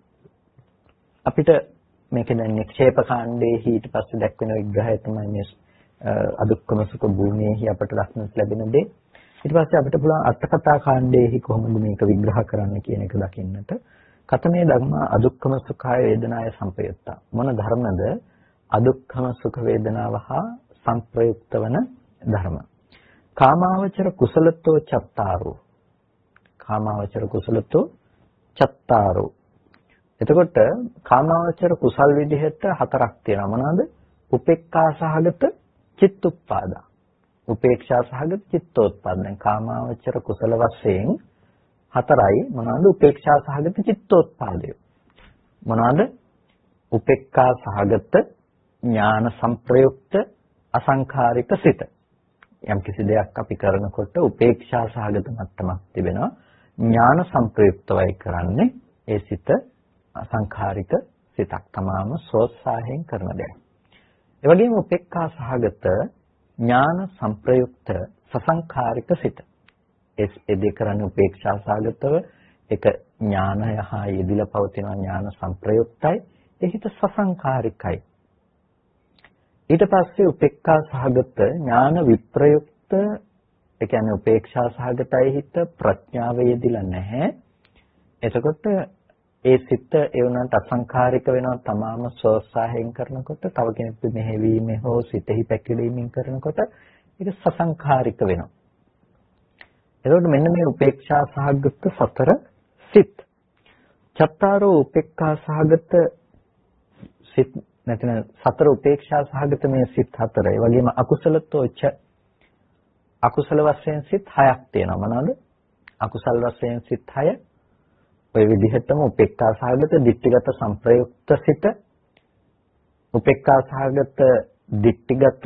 අපිට මේක දැන් නික්ෂේප කාණ්ඩයේ ඊට පස්සේ දක්වන විග්‍රහය තමයි මේ අදුක්කම සුඛ භූමියේහි අපට දක්නට ලැබෙන දේ. ඊට පස්සේ අපිට පුළුවන් අටකතා කාණ්ඩයේහි කොහොමද මේක විග්‍රහ කරන්න කියන එක දකින්නට. කතමේ ධර්මා අදුක්කම සුඛාය වේදනාය සංපයුක්තා. මොන ධර්මද අදුක්කම සුඛ වේදනාව හා සංප්‍රයුක්ත වන ධර්ම? කාමාවචර කුසලතෝ චත්තාරෝ. කාමාවචර කුසලතෝ චත්තාරෝ. එතකොට කාමාවචර කුසල් විදිහට හතරක් තියෙනවා. මොනවාද? උපේක්ඛා සහගත චිත්තුප්පාදා. උපේක්ෂා සහගත චිත්තෝත්පාද. දැන් කාමාවචර කුසල වශයෙන් හතරයි. මොනවාද? උපේක්ෂා සහගත චිත්තෝත්පාදය. මොනවාද? උපේක්ඛා සහගත ඥාන සංප්‍රයුක්ත අසංඛාරික සිත. යම් කිසි දෙයක් අපි කරනකොට උපේක්ෂා සහගත මට්ටමක් තිබෙනවා. ඥාන සංප්‍රයුක්තවයි කරන්නේ ඒ සිත අසංඛාරික සිතක් තමාම සෝත්සාහයෙන් කරන දෙයක්. ඒ වගේම උපේක්ඛා සහගත ඥාන සංප්‍රයුක්ත සසංඛාරික සිත. ඒ දෙක කරන්නේ උපේක්ෂා සහගතව ඒක ඥානය හා යෙදිලා පවතින ඥාන සංප්‍රයුක්තයි. ඒ හිත සසංඛාරිකයි. ඊට පස්සේ උපේක්ඛා සහගත ඥාන විප්‍රයුක්ත ඒ කියන්නේ උපේක්ෂා සහගතයි හිත ප්‍රඥාව යෙදිලා නැහැ. එතකොට ඒ සිත ඒ උනන්ට අසංඛාරික වෙනවා තමාම සෝත්සාහයෙන් කරනකොට තව කෙනෙක් මෙහෙවීමේ හෝ සිතෙහි පැකිලීමෙන් කරනකොට ඒක සසංඛාරික වෙනවා. එතකොට මෙන්න මේ උපේක්ෂා සහගත සතර සිත්. චත්තාරෝ උපේක්ඛා සහගත සිත් නැත්නම් සතර උපේක්ෂා සහගත මේ සිත් හතර. ඒ වගේම අකුසලතෝච අකුසල වශයෙන් සිත් හයක් තියෙනවා. මොනවාද? අකුසල වශයෙන් සිත් හය. ඔය විදිහටම උපේක්ඛා සහගත ditthිගත සංප්‍රයුක්ත සිත, උපේක්ඛා සහගත ditthිගත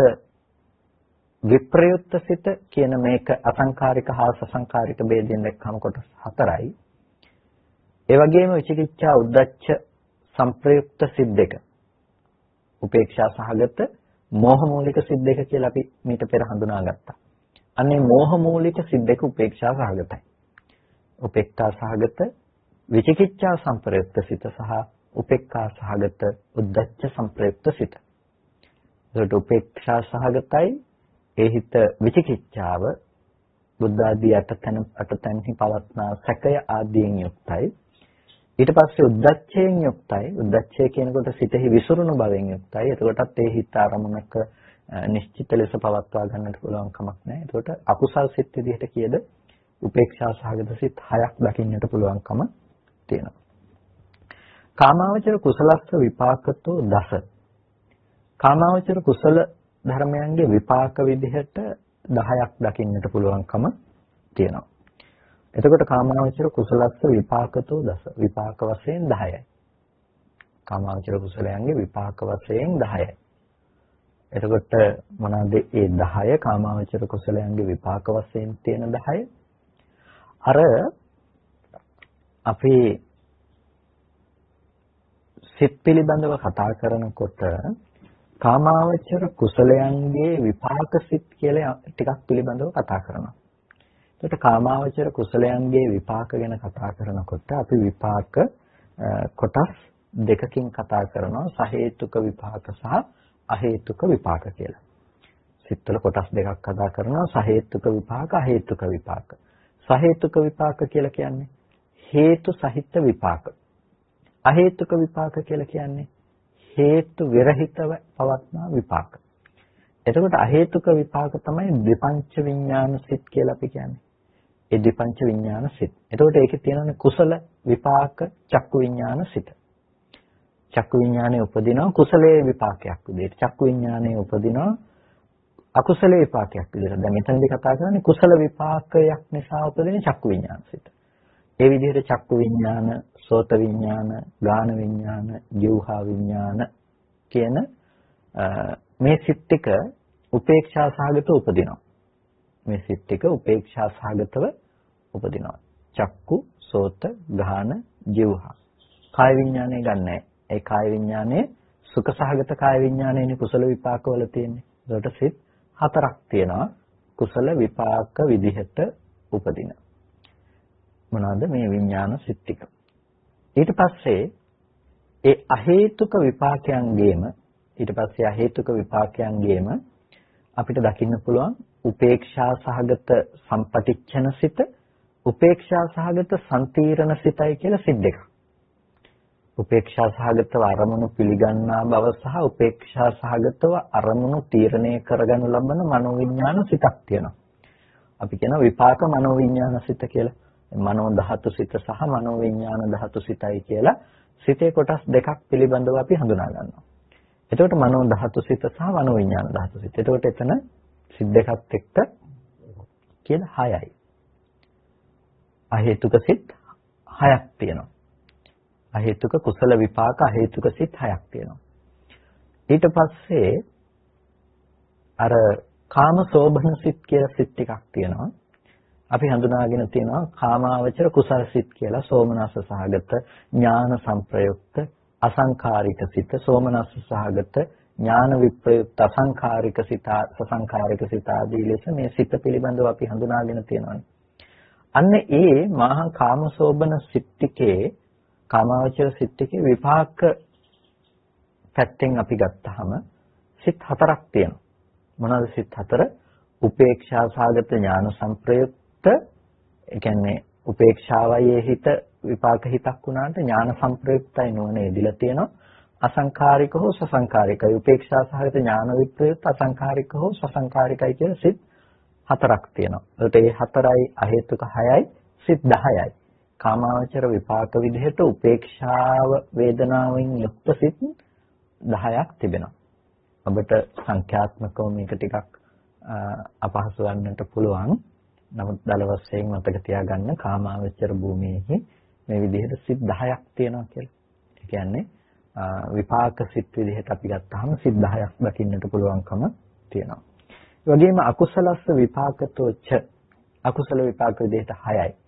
විප්‍රයුක්ත සිත කියන මේක අසංඛාරික හා සසංඛාරික ભેදයෙන් දැක්කම කොටස් හතරයි. ඒ වගේම විචිකිච්ඡා උද්දච්ච සංප්‍රයුක්ත සිත් දෙක. උපේක්ෂා සහගත මෝහ මූලික සිත් දෙක කියලා අපි මීට පෙර හඳුනාගත්තා. අනේ මෝහ මූලික සිත් දෙක උපේක්ෂා සහගතයි. උපේක්ඛා සහගත විචිකිච්ඡා සංප්‍රයුක්ත සිත සහ උපේක්ඛා සහගත උද්දච්ච සංප්‍රයුක්ත සිත. ඒකට උපේක්ෂා සහගතයි ඒ හිත විචිකිච්ඡාව බුද්ධ ආදී අටතන අටතන්හි පවත්නා සැකය ආදීන් යුක්තයි. ඊට පස්සේ උද්දච්චයෙන් යුක්තයි. උද්දච්චය කියනකොට සිතෙහි විසිරුණු බවෙන් යුක්තයි. එතකොටත් ඒ හිත අරමුණක නිශ්චිත ලෙස පවත්වා ගන්නට පුළුවන් කමක් නැහැ. එතකොට අකුසල් සිත් විදිහට කියද උපේක්ෂා සහගත සිත් හයක් දකින්නට පුළුවන්කම තියෙනවා. කාමාවචර කුසලස්ස විපාකතෝ දස. කාමාවචර කුසල ධර්මයන්ගේ විපාක විදිහට දහයක් දකින්නට පුළුවන්කම තියෙනවා. එතකොට කාමාවචර කුසලස්ස විපාකතෝ දස. විපාක වශයෙන් දහයයි. කාමාවචර කුසලයන්ගේ විපාක වශයෙන් දහයයි. එතකොට මොනවාද ඒ දහය? කාමාවචර කුසලයන්ගේ විපාක වශයෙන් තියෙන දහය. අර අපි සිත් පිළිබඳව කතා කරනකොට කාමාවචර කුසලයන්ගේ විපාක සිත් කියලා ටිකක් පිළිබඳව කතා කරනවා. එතකොට කාමාවචර කුසලයන්ගේ විපාක ගැන කතා කරනකොට අපි විපාක කොටස් දෙකකින් කතා කරනවා. සහේතුක විපාක සහ අහේතුක විපාක කියලා. සිත්වල කොටස් දෙකක් කතා කරනවා. සහේතුක විපාක, අහේතුක විපාක. සහේතුක විපාක කියලා කියන්නේ හේතු සහිත විපාක. අහේතුක විපාක කියලා කියන්නේ හේතු විරහිතව පවත්නා විපාක. එතකොට අහේතුක විපාක තමයි දෙපංච විඥාන සිත් කියලා අපි කියන්නේ. ඒ දෙපංච විඥාන සිත්. එතකොට ඒකේ තියෙනනේ කුසල විපාක චක්කු විඥාන සිත. චක්කු විඥානයේ උපදිනවා කුසලයේ විපාකයක් විදිහට. චක්කු විඥානයේ උපදිනවා අකුසලයේ විපාකයක් විදිහට. දැන් මෙතනදී කතා කරන්නේ කුසල විපාකයක් නිසා උපදින චක්කු විඥාන සිත. ඒ විදිහට චක්කු විඥාන, සෝත විඥාන, ගාන විඥාන, ජීවහා විඥාන කියන මේ සිත් ටික උපේක්ෂා සහගතව උපදිනවා. මේ සිත් ටික උපේක්ෂා සහගතව උපදිනවා. චක්කු, සෝත, ගාන, ජීවහා. කාය විඥානය ගන්නෑ. ඒ කාය විඥානයේ සුඛ සහගත කාය විඥානයනේ කුසල විපාකවල තියෙන්නේ. ඒකට සිත් හතරක් තියෙනවා. කුසල විපාක විදිහට උපදින. මොනවාද මේ විඥාන සිත් ටික? ඊට පස්සේ ඒ අහේතුක විපාකයන්ගේම ඊට පස්සේ අහේතුක විපාකයන්ගේම අපිට දකින්න පුළුවන් උපේක්ෂා සහගත සම්පටිච්ඡන සිත, උපේක්ෂා සහගත සම්තීරණ සිතයි කියලා සිත් දෙකක්. උපේක්ෂා සහගතව අරමුණු පිළිගන්නා බව සහ උපේක්ෂා සහගතව අරමුණු තීරණය කරගනු ලබන මනෝවිඥාන සිතක් තියෙනවා. අපි කියන විපාක මනෝවිඥාන සිත කියලා. මනෝ ධාතු සිත සහ මනෝවිඥාන ධාතු සිතයි කියලා සිතේ කොටස් දෙකක් පිළිබඳව අපි හඳුනා ගන්නවා. එතකොට මනෝ ධාතු සිත සහ මනෝවිඥාන ධාතු සිත. එතකොට එතන සිත් දෙකත් එක්ක කියලා හයයි. අහේතුක සිත් හයක් තියෙනවා. අහේතුක කුසල විපාක අහේතුක සිත් හයක් තියෙනවා. ඊට පස්සේ අර කාම සෝභන සිත් කියලා සිත් ටිකක් තියෙනවා. අපි හඳුනාගෙන තියෙනවා කාමාවචර කුසල සිත් කියලා. සෝමනස්ස සහගත ඥාන සංප්‍රයුක්ත අසංඛාරික සිත, සෝමනස්ස සහගත ඥාන විප්‍රයුක්ත අසංඛාරික සිත, සසංඛාරික සිත ආදී ලෙස මේ සිත පිළිබඳව අපි හඳුනාගෙන තියෙනවානේ. අන්න ඒ මහා කාමසෝබන සිත් ටිකේ කාමාවචර සිත් ටිකේ විපාක පැත්තෙන් අපි ගත්තාම සිත් හතරක් තියෙනවා. මොනවාද සිත් හතර? උපේක්ෂා සහගත ඥාන සංප්‍රයුක්ත, ඒ කියන්නේ උපේක්ෂාවයේ හිත විපාක හිතක් වුණාට ඥාන සංප්‍රයුක්තයි නුවණ එදිලා තියෙනවා. අසංඛාරික හෝ සසංඛාරිකයි. උපේක්ෂා සහගත ඥාන විප්‍රයුක්ත අසංඛාරික හෝ සසංඛාරිකයි කියන සිත් හතරක් තියෙනවා. ඒකට මේ හතරයි අහේතුක හයයි සිත් දහයයි. කාමාවචර විපාක විදිහට උපේක්ෂාව වේදනාවෙන් යුක්ත සිත් දහයක් තිබෙනවා. ඔබට සංඛ්‍යාත්මකව මේක ටිකක් අපහසු වන්නට පුළුවන්. නමුත් දල වශයෙන් මතක තියාගන්න කාමාවචර භූමියේ මේ විදිහට සිත් දහයක් තියෙනවා කියලා. ඒ කියන්නේ විපාක සිත් විදිහට අපි ගත්තාම සිත් දහයක් දකින්නට පුළුවන්කම තියෙනවා. ඒ වගේම අකුසලස්ස විපාකතෝච අකුසල විපාක විදිහට හයයි.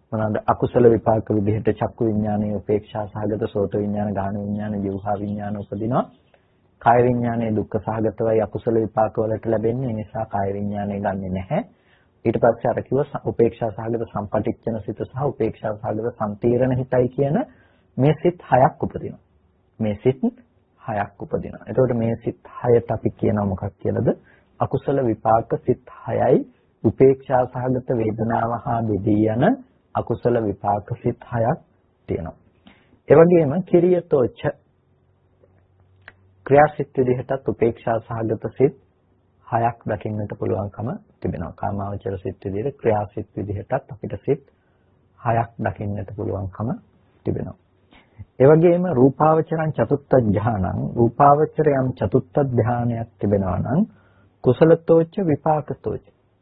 මොනවාද අකුසල විපාක විදිහට චක්කු විඥානයේ උපේක්ෂා සහගත සෝත විඥාන ගාහන විඥාන ජීවහා විඥාන උපදිනවා. කාය විඥානයේ දුක්ඛ සහගතවයි අකුසල විපාක වලට ලැබෙන්නේ. ඒ නිසා කාය විඥානය ගන්නෙ නැහැ. ඊට පස්සේ අර කිව්ව උපේක්ෂා සහගත සම්පටිච්ඡන සිත සහ උපේක්ෂා සහගත සම්තීරණ හිතයි කියන මේ සිත් හයක් උපදිනවා. මේ සිත් හයක් උපදිනවා. එතකොට මේ සිත් හයට අපි කියනවා මොකක් කියලාද? අකුසල විපාක සිත් හයයි උපේක්ෂා සහගත වේදනාව හා බෙදී යන අකුසල විපාක සිත් හයක් තියෙනවා. ඒ වගේම කිරියතෝච ක්‍රියාසිත විදිහටත් උපේක්ෂා සහගත සිත් හයක් දකින්නට පුළුවන්කම තිබෙනවා. කාමාවචර සිත් විදිහට ක්‍රියාසිත විදිහටත් අපිට සිත් හයක් දකින්නට පුළුවන්කම තිබෙනවා. ඒ වගේම රූපාවචරං චතුත්ථ ධානං රූපාවචරයන් චතුත්ථ ධානයක් තිබෙනවා නම් කුසලතෝච විපාකතෝච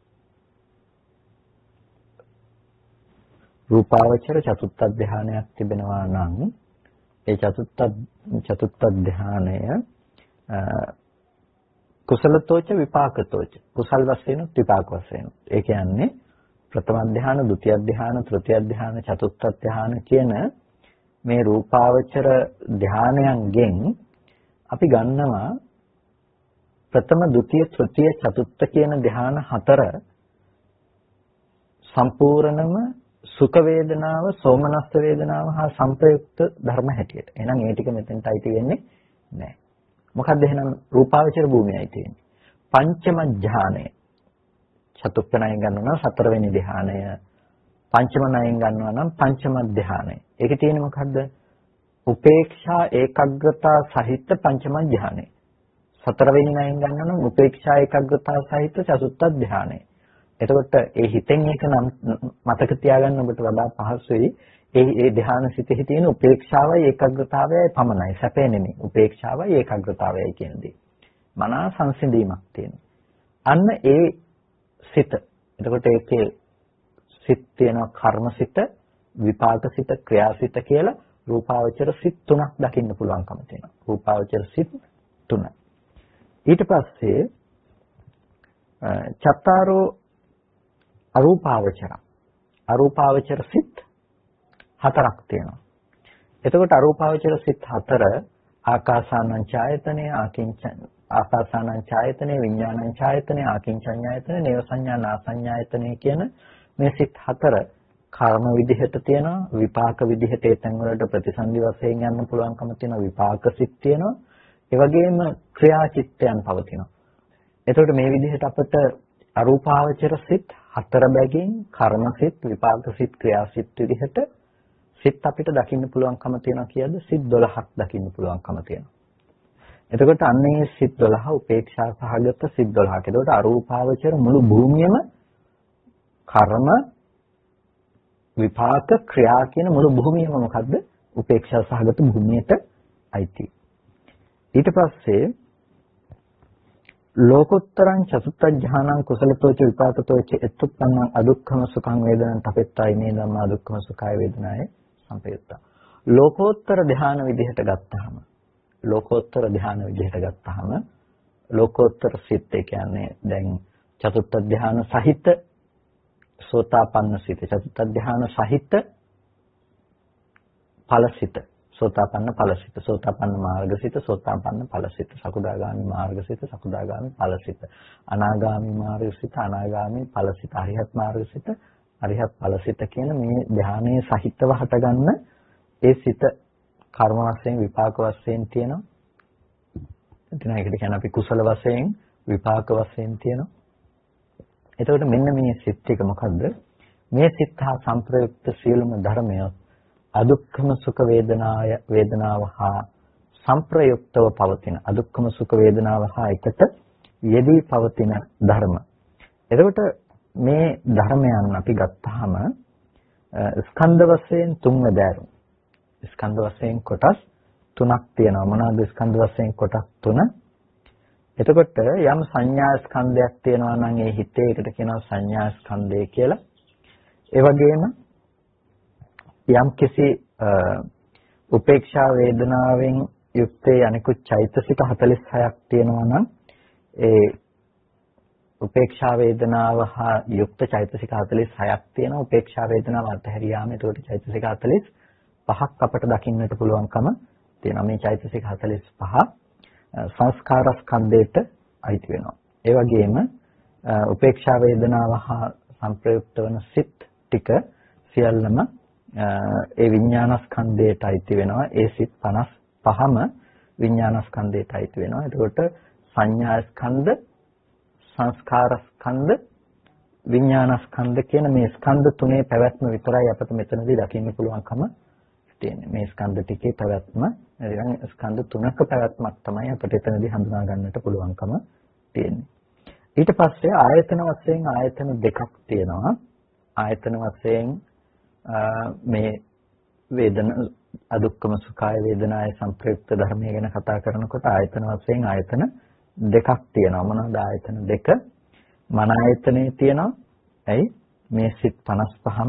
රූපාවචර චතුත්ථ ධානයක් තිබෙනවා නම් ඒ චතුත්ථ චතුත්ථ ධානය කුසලතෝච විපාකතෝච කුසල් වශයෙන් විපාක වශයෙන් ඒ කියන්නේ ප්‍රථම ධාන, ဒုတိ ය ධාන, තෘතිය ධාන, චතුත්ථ ධාන කියන මේ රූපාවචර ධානයන්ගෙන් අපි ගන්නවා ප්‍රථම, ဒုတိ ය, තෘතිය, චතුත්ථ කියන ධාන හතර සම්පූර්ණම සුඛ වේදනාව, සෝමනස්ස වේදනාව හා සංප්‍රයුක්ත ධර්ම හැටියට. එහෙනම් ඒ ටික මෙතෙන්ට අයිති වෙන්නේ නැහැ. මොකක්ද එහෙනම් රූපාවචර භූමියයි තියෙන්නේ. පංචම ධානය. චතුත්ථ ණයෙන් ගන්නවා නම් සතරවෙනි ධානය. පංචම ණයෙන් ගන්නවා නම් පංචම ධානය. ඒකේ තියෙන්නේ මොකද්ද? උපේක්ෂා ඒකාග්‍රතා සහිත පංචම ධානය. සතරවෙනි ණයෙන් ගන්නවා නම් උපේක්ෂා ඒකාග්‍රතා සහිත චතුත්ථ ධානය. එතකොට ඒ හිතෙන් ඒක නම් මතක තියාගන්න ඔබට වඩා පහසුයි. ඒ ඒ ධ්‍යාන සිතෙහි තියෙන උපේක්ෂාවයි ඒකාග්‍රතාවයයි පමණයි. සැපේ නෙමෙයි. උපේක්ෂාවයි ඒකාග්‍රතාවයයි කියන දේ. මනා සංසිඳීමක් තියෙනවා. අන්න ඒ සිත. එතකොට ඒකේ සිත් තියෙනවා කර්ම සිත, විපාක සිත, ක්‍රියා සිත කියලා රූපාවචර සිත් තුනක් දකින්න පුළුවන්කම තියෙනවා. රූපාවචර සිත් තුන. ඊට පස්සේ චත්තාරෝ අරූපාවචර අරූපාවචර සිත් හතරක් තියෙනවා. එතකොට අරූපාවචර සිත් හතර ආකාසානං ඡායතනේ ආකින්චන ආකාසානං ඡායතනේ විඥානං ඡායතනේ ආකින්චඤ්ඤායතනේ නේව සංඥා නාසඤ්ඤායතනේ කියන මේ සිත් හතර කර්ම විදිහට තියෙනවා, විපාක විදිහට ඒ තැන් වලට ප්‍රතිසන්දි වශයෙන් යන්න පුළුවන්කම තියෙනවා, විපාක සිත් තියෙනවා, ඒ වගේම ක්‍රියා චිත්තයන් පවතිනවා. එතකොට මේ විදිහට අපිට අරූපාවචර සිත් හතර බැගින් කර්ම සිත්, විපාක සිත්, ක්‍රියා සිත් විදිහට සිත් අපිට දකින්න පුළුවන්කම තියෙනවා කියද සිත් දොළහක් දකින්න පුළුවන්කම තියෙනවා. එතකොට අන්නේ සිත් දොළහ උපේක්ෂා සහගත සිත් දොළහක්. එතකොට අරූපාවචර මුළු භූමියම කර්ම, විපාක, ක්‍රියා කියන මුළු භූමියම මොකද්ද? උපේක්ෂා සහගත භූමියට අයිති. ඊට පස්සේ ලෝකෝත්තරං චතුත්ථ ඥානං කුසලතෝච විපාකතෝච එත්තුප්පන්නං අදුක්ඛම සුඛං වේදනං තපෙත්තයි මේ ධම්මා දුක්ඛම සුඛාය වේදනාය සම්පයුත්තා. ලෝකෝත්තර ධ්‍යාන විදිහට ගත්තාම ලෝකෝත්තර ධ්‍යාන විදිහට ගත්තාම ලෝකෝත්තර සිත් ඒ කියන්නේ දැන් චතුත්ථ ධ්‍යාන සහිත සෝතාපන්න සිත, චතුත්ථ ධ්‍යාන සහිත ඵලසිත, සෝතාපන්න ඵලසිත, සෝතාපන්න මාර්ගසිත, සෝතාපන්න ඵලසිත, සකුදාගාමි මාර්ගසිත, සකුදාගාමි ඵලසිත, අනාගාමි මාර්ගසිත, අනාගාමි ඵලසිත, අරිහත් මාර්ගසිත, අරිහත් ඵලසිත කියන මේ ධානයේ සහිතව හටගන්න ඒ සිත කර්ම වශයෙන් විපාක වශයෙන් තියෙනවා. එතන ඒකට කියන්නේ අපි කුසල වශයෙන් විපාක වශයෙන් තියෙනවා. එතකොට මෙන්න මේ සිත් ටික මොකද්ද? මේ සිත් හා සංප්‍රයුක්ත සියලුම ධර්මය අදුක්ඛම සුඛ වේදනාය වේදනාව හා සංප්‍රයුක්තව පවතින අදුක්ඛම සුඛ වේදනාව හා එකට යෙදී පවතින ධර්ම. එතකොට මේ ධර්මයන් අපි ගත්තාම ස්කන්ධ වශයෙන් තුන් වැදෑරුම්. ස්කන්ධ වශයෙන් කොටස් තුනක් තියෙනවා. මොනවාද ස්කන්ධ වශයෙන් කොටස් තුන? එතකොට යම් සංඥා ස්කන්ධයක් තියෙනවා නම් ඒ හිතේ එකට කියනවා සංඥා ස්කන්ධය කියලා. ඒ වගේම යම් කිසි උපේක්ෂා වේදනාවෙන් යුක්තේ අනිකුත් චෛතසික හතළිස් හයක් තියෙනවා නම් ඒ උපේක්ෂා වේදනාව හා යුක්ත චෛතසික හතළිස් හයක් තියෙනවා. උපේක්ෂා වේදනාව අතහැරියාම ඒකට චෛතසික හතළිස් පහක් අපට දකින්නට පුළුවන්කම තියෙනවා. මේ චෛතසික හතළිස් පහ සංස්කාර ස්කන්ධයට අයිති වෙනවා. ඒ වගේම උපේක්ෂා වේදනාව හා සංප්‍රයුක්ත වන සිත් ටික සියල්ලම ඒ විඥානස්කන්ධයට අයිති වෙනවා. ඒ සිත් පනස් පහම විඥානස්කන්ධයට අයිති වෙනවා. එතකොට සංඥා ස්කන්ධ, සංස්කාර ස්කන්ධ, විඥානස්කන්ධ කියන මේ ස්කන්ධ තුනේ පැවැත්ම විතරයි අපිට මෙතනදී දකින්න පුළුවන්කම තියෙන්නේ. මේ ස්කන්ධ ටිකේ පැවැත්ම නැතිනම් ස්කන්ධ තුනක පැවැත්මක් තමයි අපිට එතනදී හඳුනා ගන්නට පුළුවන්කම තියෙන්නේ. ඊට පස්සේ ආයතන වශයෙන් ආයතන දෙකක් තියෙනවා. ආයතන වශයෙන් මේ වේදන අදුක්කම සුඛාය වේදනාය සංප්‍රයුක්ත ධර්මය ගැන කතා කරනකොට ආයතන වශයෙන් ආයතන දෙකක් තියෙනවා. මොනවාද ආයතන දෙක? මන ආයතනයේ තියෙනවා. ඇයි මේ සිත් පනස් පහම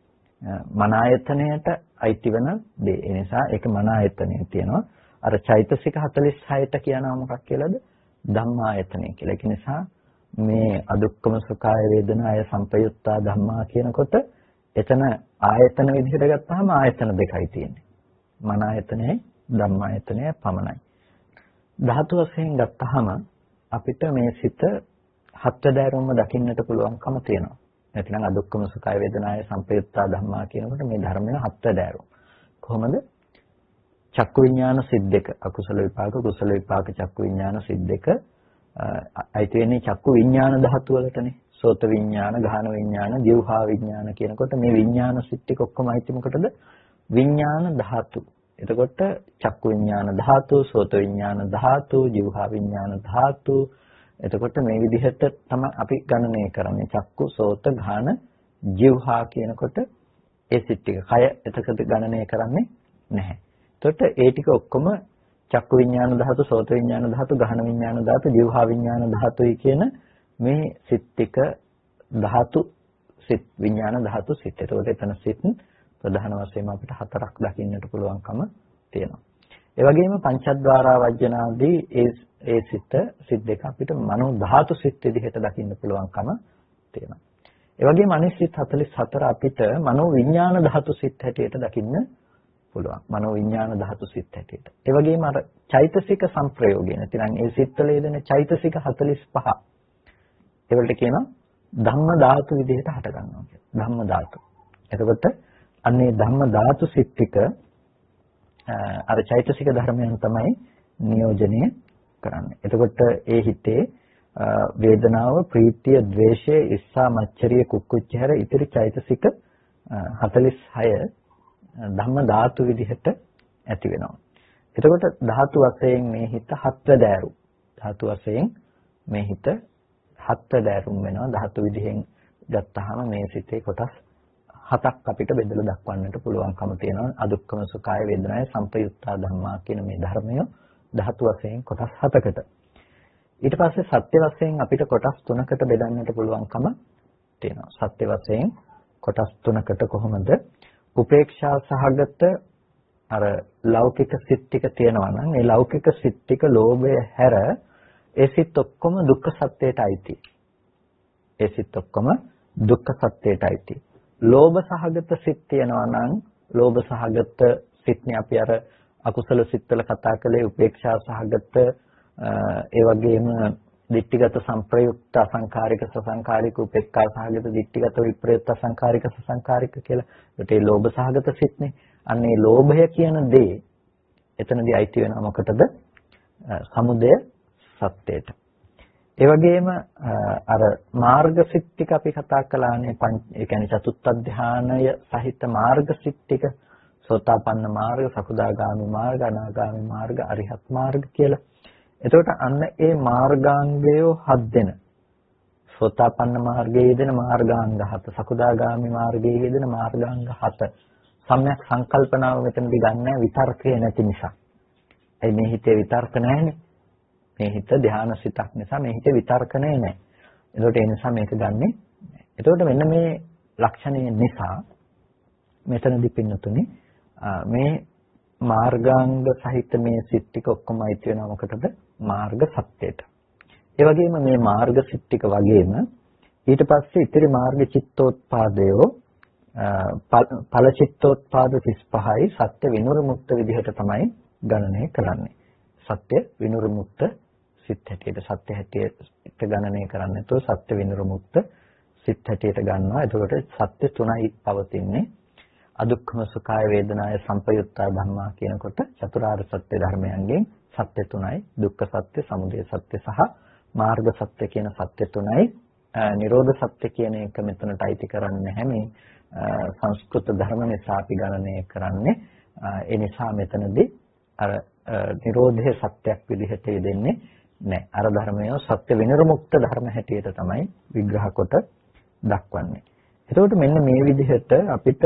මන ආයතනයට අයිති වෙන දේ. ඒ නිසා ඒක මන ආයතනයේ තියෙනවා. අර චෛතසික හතළිස් හයට කියනවා මොකක් කියලාද? ධම්මායතනය කියලා. ඒක නිසා මේ අදුක්කම සුඛාය වේදනාය සංපයුත්තා ධම්මා කියනකොට එතන ආයතන විදිහට ගත්තාම ආයතන දෙකයි තියෙන්නේ. මන ආයතනයයි ධම්මායතනයයි පමණයි. ධාතු වශයෙන් ගත්තාම අපිට මේ සිත හත්දෑරුම්ම දකින්නට පුළුවන්කම තියෙනවා. නැතිනම් අදුක්කම සුඛාය වේදනාය සංපයුත්තා ධම්මා කියනකොට මේ ධර්මය හත්දෑරුම්. කොහොමද? චක්කු විඥාන සිත් දෙක අකුසල විපාක කුසල විපාක චක්කු විඥාන සිත් දෙක අයිති වෙන්නේ චක්කු විඥාන ධාතු වලටනේ. සෝත විඥාන, ගාහන විඥාන, જીවහා විඥාන කියනකොට මේ විඥාන සිත් ටික ඔක්කොම අයිති මොකටද? විඥාන ධාතු. එතකොට චක්කු විඥාන ධාතු, සෝත විඥාන ධාතු, જીවහා විඥාන ධාතු. එතකොට මේ විදිහට තමයි අපි ගණනය කරන්නේ. චක්කු, සෝත, ගාහන, જીවහා කියනකොට ඒ සිත් ටික. කය එතකොට ගණනය කරන්නේ නැහැ. එතකොට ඒ ටික ඔක්කොම චක්කු විඥාන ධාතු, සෝත විඥාන ධාතු, ගාහන විඥාන ධාතු, જીවහා විඥාන ධාතුයි කියන මේ සිත් ටික ධාතු සිත් විඥාන ධාතු සිත්. එතකොට එතන සිත් ප්‍රධාන වශයෙන් අපිට හතරක් දකින්නට පුළුවන්කම තියෙනවා. ඒ වගේම පංචද්වාරා වජ්ජනාදී ඒ ඒ සිත් සිත් දෙක අපිට මනෝ ධාතු සිත් විදිහට දකින්න පුළුවන්කම තියෙනවා. ඒ වගේම අනිත් සිත් හතළිස් හතර අපිට මනෝ විඥාන ධාතු සිත් හැටියට දකින්න පුළුවන්. මනෝ විඥාන ධාතු සිත් හැටියට. ඒ වගේම අර චෛතසික සංප්‍රයෝගය නැතිනම් ඒ සිත්වල යෙදෙන චෛතසික හතළිස් පහ ඒවලට කියනවා ධම්ම ධාතු විදිහට හට ගන්නවා කියලා. ධම්ම ධාතු. එතකොට අන්නේ ධම්ම ධාතු සිත් ටික අර චෛතසික ධර්මයන් තමයි නියෝජනය කරන්නේ. එතකොට ඒ හිතේ වේදනාව, ප්‍රීතිය, ද්වේෂය, ඉස්සා, මච්චරිය, කුක්කුච්ච හැර ඉතිරි චෛතසික හතළිස් හය ධම්ම ධාතු විදිහට ඇති වෙනවා. එතකොට ධාතු වශයෙන් මේ හිත හත්වැදෑරු. ධාතු වශයෙන් මේ හිත හත්වැදෑරුම් වෙනවා. ධාතු විදිහෙන් ගත්තාම මේ සිතේ කොටස් හතක් අපිට බෙදලා දක්වන්නට පුළුවන්කම තියෙනවා. අදුක්කම සුඛාය වේදනාය සංපයුත්තා ධම්මා කියන මේ ධර්මය ධාතු වශයෙන් කොටස් හතකට. ඊට පස්සේ සත්‍ය වශයෙන් අපිට කොටස් තුනකට බෙදන්නට පුළුවන්කම තියෙනවා. සත්‍ය වශයෙන් කොටස් තුනකට කොහොමද? උපේක්ෂා සහගත අර ලෞකික සිත් ටික තියෙනවා නම් ඒ ලෞකික සිත් ටික ලෝභය හැර ඒ සිත් ඔක්කොම දුක්ඛ සත්‍යයට අයිති. ඒ සිත් ඔක්කොම දුක්ඛ සත්‍යයට අයිති. ලෝභ සහගත සිත් තියෙනවා නම් ලෝභ සහගත සිත්නේ අපි අර අකුසල සිත්වල කතා කළේ උපේක්ෂා සහගත ඒ වගේම දිට්ඨිගත සංප්‍රයුක්ත අසංකාරික සසංකාරික උපේක්ඛා සහගත දිට්ඨිගත විප්‍රයුක්ත අසංකාරික සසංකාරික කියලා. ඒකට ඒ ලෝභ සහගත සිත්නේ. අන්න ඒ ලෝභය කියන දේ එතනදී අයිති වෙනවා මොකටද? සමුදය සත්‍යයට. ඒ වගේම අර මාර්ග සිත් ටික අපි කතා කළානේ. ඒ කියන්නේ චතුත්ථ ධානය සහිත මාර්ග සිත් ටික සෝතාපන්න මාර්ග, සකදාගාමි මාර්ග, අනාගාමි මාර්ග, අරිහත් මාර්ග කියලා. එතකොට අන්න ඒ මාර්ගාංගය හත් දෙන සෝතාපන්න මාර්ගයේ යෙදෙන මාර්ගාංග හත, සකදාගාමි මාර්ගයේ යෙදෙන මාර්ගාංග හත. සම්‍යක් සංකල්පනාව මෙතනදී ගන්න විතර්කය නැති නිසා. ඒ මේ හිතේ විතර්ක නැහැනේ. මේ හිත ධානා සිතක් නිසා මේ හිතේ විතර්කණය නැහැ. ඒකට ඒ නිසා මේක ගන්නෙ. එතකොට මෙන්න මේ ලක්ෂණය නිසා මෙතනදී පින්නතුනි මේ මාර්ගාංග සහිත මේ සිත් ටික ඔක්කොම අයිති වෙනවා මොකටද? මාර්ග සත්‍යයට. ඒ වගේම මේ මාර්ග සිත් ටික වගේම ඊට පස්සේ ඉතිරි මාර්ග චිත්තෝත්පාදයෝ ඵල චිත්තෝත්පාද තිස් පහයි සත්‍ය විනුර්මුක්ත විදිහට තමයි ගණනය කරන්නේ. සත්‍ය විනුර්මුක්ත සිත් හැටියට සත්‍ය හැටියට ගණනය කරන්නේ නැතුව සත්‍ය විනුර්මුක්ත සිත් හැටියට ගන්නවා. එතකොට සත්‍ය තුනයි පවතින්නේ. අදුක්ඛම සුඛාය වේදනාය සම්පයුත්තා ධම්මා කියනකොට චතුරාර්ය සත්‍ය ධර්මයන්ගෙන් සත්‍ය තුනයි. දුක්ඛ සත්‍ය, සමුදය සත්‍ය සහ මාර්ග සත්‍ය කියන සත්‍ය තුනයි. නිරෝධ සත්‍ය කියන එක මෙතනට අයිති කරන්නේ නැහැ. මේ සංස්කෘත ධර්ම නිසා අපි ගණනය කරන්නේ. ඒ නිසා මෙතනදී අර නිරෝධයේ සත්‍යයක් විදිහට යෙදෙන්නේ නැහැ. අර ධර්මය සත්‍ය විනිර්මුක්ත ධර්ම හැටියට තමයි විග්‍රහ කොට දක්වන්නේ. එතකොට මෙන්න මේ විදිහට අපිට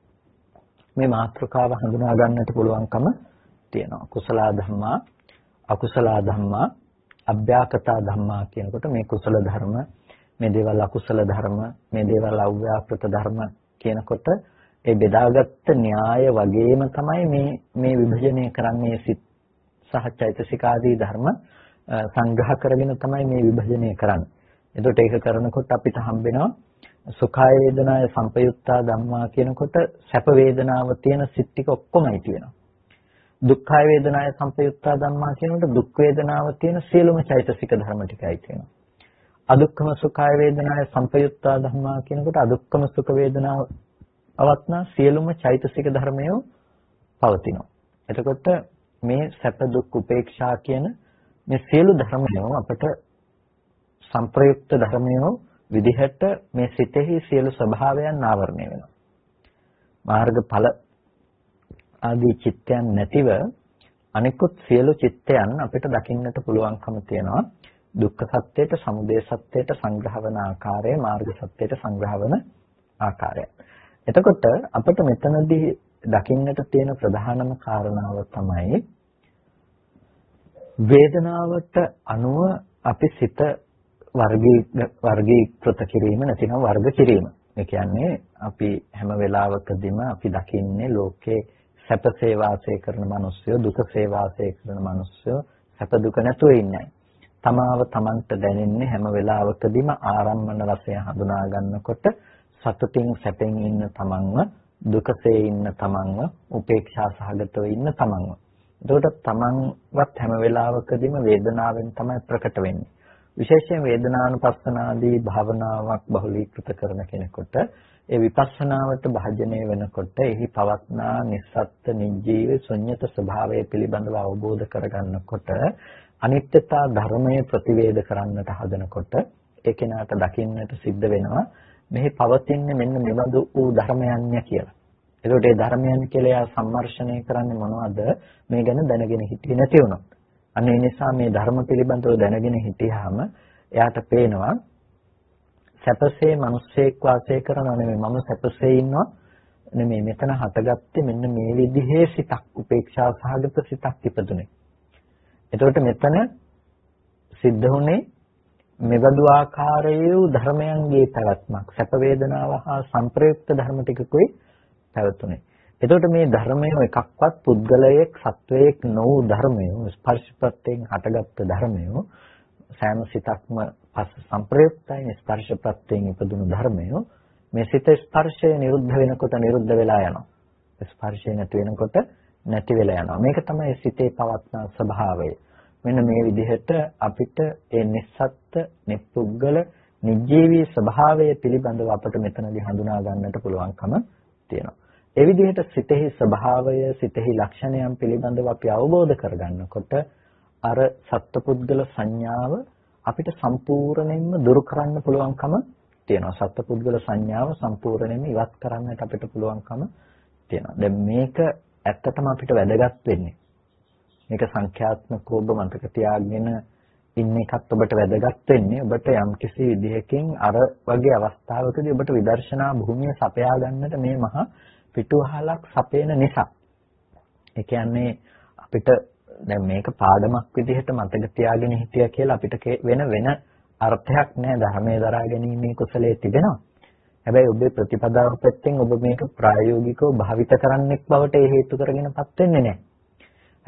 මේ මාතෘකාව හඳුනා ගන්නට පුළුවන්කම තියෙනවා. කුසල ධම්මා, අකුසල ධම්මා, අභ්‍යාකතා ධම්මා කියනකොට මේ කුසල ධර්ම, මේ දේවල් අකුසල ධර්ම, මේ දේවල් අව්‍යාකෘත ධර්ම කියනකොට ඒ බෙදාගත්ත න්‍යාය වගේම තමයි මේ මේ විභජනය කරන්නේ සිත් සහ චෛතසික ආදී ධර්ම සංග්‍රහ කරගෙන තමයි මේ විභජනය කරන්නේ. එතකොට ඒක කරනකොට අපිට හම්බෙනවා සුඛාය වේදනාය සම්පයුත්තා ධම්මා කියනකොට සැප වේදනාව තියෙන සිත් ටික ඔක්කොමයි තියෙනවා. දුක්ඛාය වේදනාය සම්පයුත්තා ධම්මා කියනකොට දුක් වේදනාව තියෙන සියලුම චෛතසික ධර්ම ටිකයි තියෙනවා. අදුක්ඛම සුඛාය වේදනාය සම්පයුත්තා ධම්මා කියනකොට අදුක්ඛම සුඛ වේදනාව පවත්නා සියලුම චෛතසික ධර්මයෝ පවතිනවා. එතකොට මේ සැප දුක් උපේක්ෂා කියන මේ සියලු ධර්මයෝ අපට සංප්‍රයුක්ත ධර්මයෝ විදිහට මේ සිතෙහි සියලු ස්වභාවයන් ආවරණය වෙනවා. මාර්ගඵල ආදී චිත්තයන් නැතිව අනිකුත් සියලු චිත්තයන් අපිට දකින්නට පුළුවන්කම තියෙනවා. දුක්ඛ සත්‍යයට, සමුදය සත්‍යයට සංග්‍රහ වන ආකාරය, මාර්ග සත්‍යයට සංග්‍රහ වන ආකාරය. එතකොට අපිට මෙතනදී දකින්නට තියෙන ප්‍රධානම කාරණාව තමයි වේදනාවට අනුව අපි සිත වර්ගී වර්ගීකృత කිරීම නැතිනම් වර්ග කිරීම. ඒ කියන්නේ අපි හැම වෙලාවකදීම අපි දකින්නේ ලෝකේ සැපසේ වාසය කරන මිනිස්සු, දුකසේ වාසය කරන මිනිස්සු, සැප දුක නැතුව ඉන්නේ. තමාව තමන්ට දැනෙන්නේ හැම වෙලාවකදීම ආරම්මන රසය හඳුනා ගන්නකොට සතුටින් සැපෙන් ඉන්න තමන්ව, දුකසේ ඉන්න තමන්ව, උපේක්ෂා සහගතව ඉන්න තමන්ව. එතකොට තමන්වත් හැම වෙලාවකදීම වේදනාවෙන් තමයි ප්‍රකට වෙන්නේ. විශේෂයෙන් වේදනානුපස්සනාදී භාවනාවක් බහුලීකృత කරන කෙනෙකුට ඒ විපස්සනාවට භාජනය වෙනකොට එහි පවත්නා නිස්සත්ත්‍ය නිජීව ශුන්්‍යත ස්වභාවය පිළිබඳව අවබෝධ කරගන්නකොට අනිත්‍යතා ධර්මයේ ප්‍රතිවේද කරන්නට හදනකොට ඒ කෙනාට දකින්නට සිද්ධ වෙනවා මෙහි පවතින්නේ මෙන්න මෙබඳු වූ ධර්මයන්ය කියලා. ඒකට ඒ ධර්මයන් කියලා යා සම්මර්ෂණය කරන්නේ මොනවද? මේ ගැන දැනගෙන හිටියේ නැති වුණොත්. අන්න ඒ නිසා මේ ධර්ම පිළිබඳව දැනගෙන හිටියාම එයාට පේනවා සැපසේ මිනිස්සෙක් වාසය කරනවා නෙමෙයි, මම සැපසේ ඉන්නවා නෙමෙයි, මෙතන හටගත්තේ මෙන්න මේ විදිහේ සිතක්, උපේක්ෂා සහගත සිතක් ඉපදුනේ. එතකොට මෙතන සිද්ධ වුණේ මෙබඳු ආකාරයේ ධර්මයන්ගේ පැවැත්මක්, සැප වේදනාව හා සංප්‍රයුක්ත ධර්ම ටිකකුයි පැවතුනේ. එතකොට මේ ධර්මය එකක්වත් පුද්ගලයෙක් සත්වයෙක් නොවු ධර්මය, ස්පර්ශප්‍රත්‍යයෙන් හටගත්තු ධර්මය, සෑම සිතක්ම පස් සංප්‍රයුක්තයි ස්පර්ශප්‍රත්‍යයෙන් ඉපදුණු ධර්මය. මේ සිත ස්පර්ශය නිරුද්ධ වෙනකොට නිරුද්ධ වෙලා යනවා. ස්පර්ශය නැති වෙනකොට නැති වෙලා යනවා. මේක තමයි සිතේ පවත්නා ස්වභාවය. මෙන්න මේ විදිහට අපිට ඒ නිස්සත්ත්‍ය, නිප්පුද්ගල, නිජීවී ස්වභාවය පිළිබඳව අපට මෙතනදී හඳුනා ගන්නට පුළුවන්කම තියෙනවා. ඒ විදිහට සිතෙහි ස්වභාවය, සිතෙහි ලක්ෂණයන් පිළිබඳව අපි අවබෝධ කරගන්නකොට අර සත්පුද්ගල සංඥාව අපිට සම්පූර්ණයෙන්ම දුරු කරන්න පුළුවන්කම තියෙනවා. සත්පුද්ගල සංඥාව සම්පූර්ණයෙන්ම ඉවත් කරන්නට අපිට පුළුවන්කම තියෙනවා. දැන් මේක ඇත්තටම අපිට වැදගත් වෙන්නේ. මේක සංඛ්‍යාත්මකව ඔබ මතක තියාගෙන ඉන්න එකත් ඔබට වැදගත් වෙන්නේ. ඔබට යම්කිසි විදිහකින් අර වගේ අවස්ථාවකදී ඔබට විදර්ශනා භූමිය සපයා ගන්නට මේ මහා පිටුවහලක් සපේන නිසා. ඒ කියන්නේ අපිට දැන් මේක පාඩමක් විදිහට මතක තියාගෙන හිටියා කියලා අපිට වෙන වෙන අර්ථයක් නැහැ. ධර්මයේ දරා ගැනීමේ කුසලයේ තිබෙනවා. හැබැයි ඔබේ ප්‍රතිපදාව පැත්තෙන් ඔබ මේක ප්‍රායෝගිකව භාවිත කරන්නෙක් බවට හේතු කරගෙනපත් වෙන්නේ නැහැ.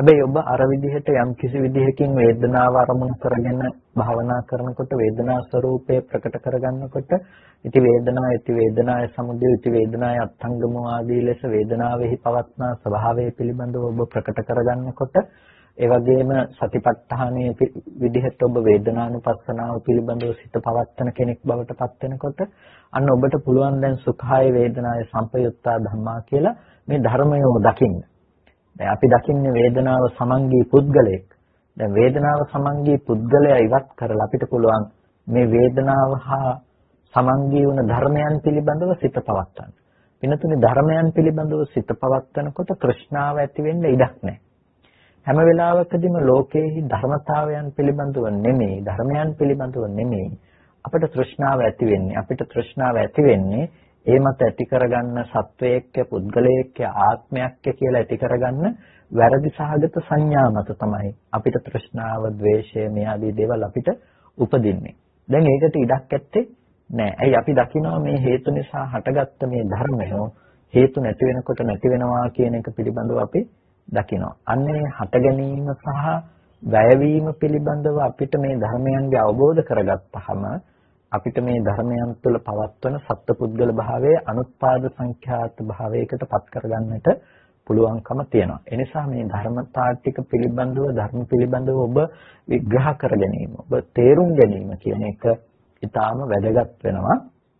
හැබැයි ඔබ අර විදිහට යම් කිසි විදිහකින් වේදනාව අරමුණු කරගෙන භාවනා කරනකොට වේදනා ස්වરૂපය ප්‍රකට කරගන්නකොට ඉති වේදනා ඉති වේදනාය සමුදය ඉති වේදනාය අත්ංගම ආදී ලෙස වේදනාවෙහි පවත්නා ස්වභාවය පිළිබඳව ඔබ ප්‍රකට කරගන්නකොට ඒ වගේම සතිපට්ඨානයේ විදිහට ඔබ වේදනානුපස්සනාව පිළිබඳව සිත පවත්වන කෙනෙක් බවට පත් වෙනකොට අන්න ඔබට පුළුවන් දැන් සුඛාය වේදනාය සම්පයුත්තා ධම්මා කියලා මේ ධර්මය දකින්න. දැන් අපි දකින්නේ වේදනාව සමංගී පුද්ගලයෙක්. දැන් වේදනාව සමංගී පුද්ගලයා ඉවත් කරලා අපිට පුළුවන් මේ වේදනාව හා සමංගී වුණ ධර්මයන් පිළිබඳව සිත පවත්වන්න. වෙනතුනේ ධර්මයන් පිළිබඳව සිත පවත්වනකොට තෘෂ්ණාව ඇති වෙන්න ඉඩක් නැහැ. හැම වෙලාවකදීම ලෝකයේහි ධර්මතාවයන් පිළිබඳව නෙමෙයි ධර්මයන් පිළිබඳව නෙමෙයි අපිට තෘෂ්ණාව ඇති වෙන්නේ අපිට තෘෂ්ණාව ඇති වෙන්නේ ඒ මත ඇති කරගන්න සත්වයේක්ක පුද්ගලයේක්ක ආත්මයක්ක කියලා ඇති කරගන්න වැරදි සහගත සංඥා මත තමයි අපිට තෘෂ්ණාව, ද්වේෂය මේ ආදී දේවල් අපිට උපදින්නේ. දැන් ඒකට ඉඩක් ඇත්තේ නෑ. ඇයි අපි දකිනවා මේ හේතු නිසා හටගත්ත මේ ධර්මය හේතු නැති වෙනකොට නැති වෙනවා කියන එක පිළිබඳව අපි දකිනවා. අන්නේ හට ගැනීම සහ වැයවීම පිළිබඳව අපිට මේ ධර්මයන්ගේ අවබෝධ කරගත්තාම අපිට මේ ධර්මයන් තුළ පවත්වන සත්පුද්ගල භාවයේ අනුත්පාද සංඛ්‍යාත භාවයකට පත් කරගන්නට පුළුවන්කම තියෙනවා. ඒ නිසා මේ ධර්මතා ටික පිළිබඳව ධර්ම පිළිබඳව ඔබ විග්‍රහ කර ගැනීම, ඔබ තේරුම් ගැනීම කියන එක ඊටාම වැදගත් වෙනවා.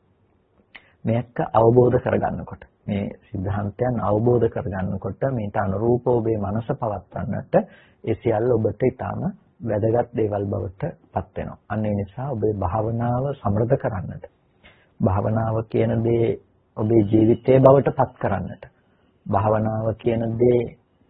මේක අවබෝධ කරගන්නකොට මේ સિદ્ધාන්තයන් අවබෝධ කරගන්නකොට මේට අනුරූපව ඔබේ මනස පවත්වන්නට ඒ සියල්ල ඔබට ඊටාම වැදගත් දේවල් බවට පත් වෙනවා. අන්න ඒ නිසා ඔබේ භාවනාව සමෘද්ධ කරන්නට, භාවනාව කියන දේ ඔබේ ජීවිතයේ බවට පත් කරන්නට, භාවනාව කියන දේ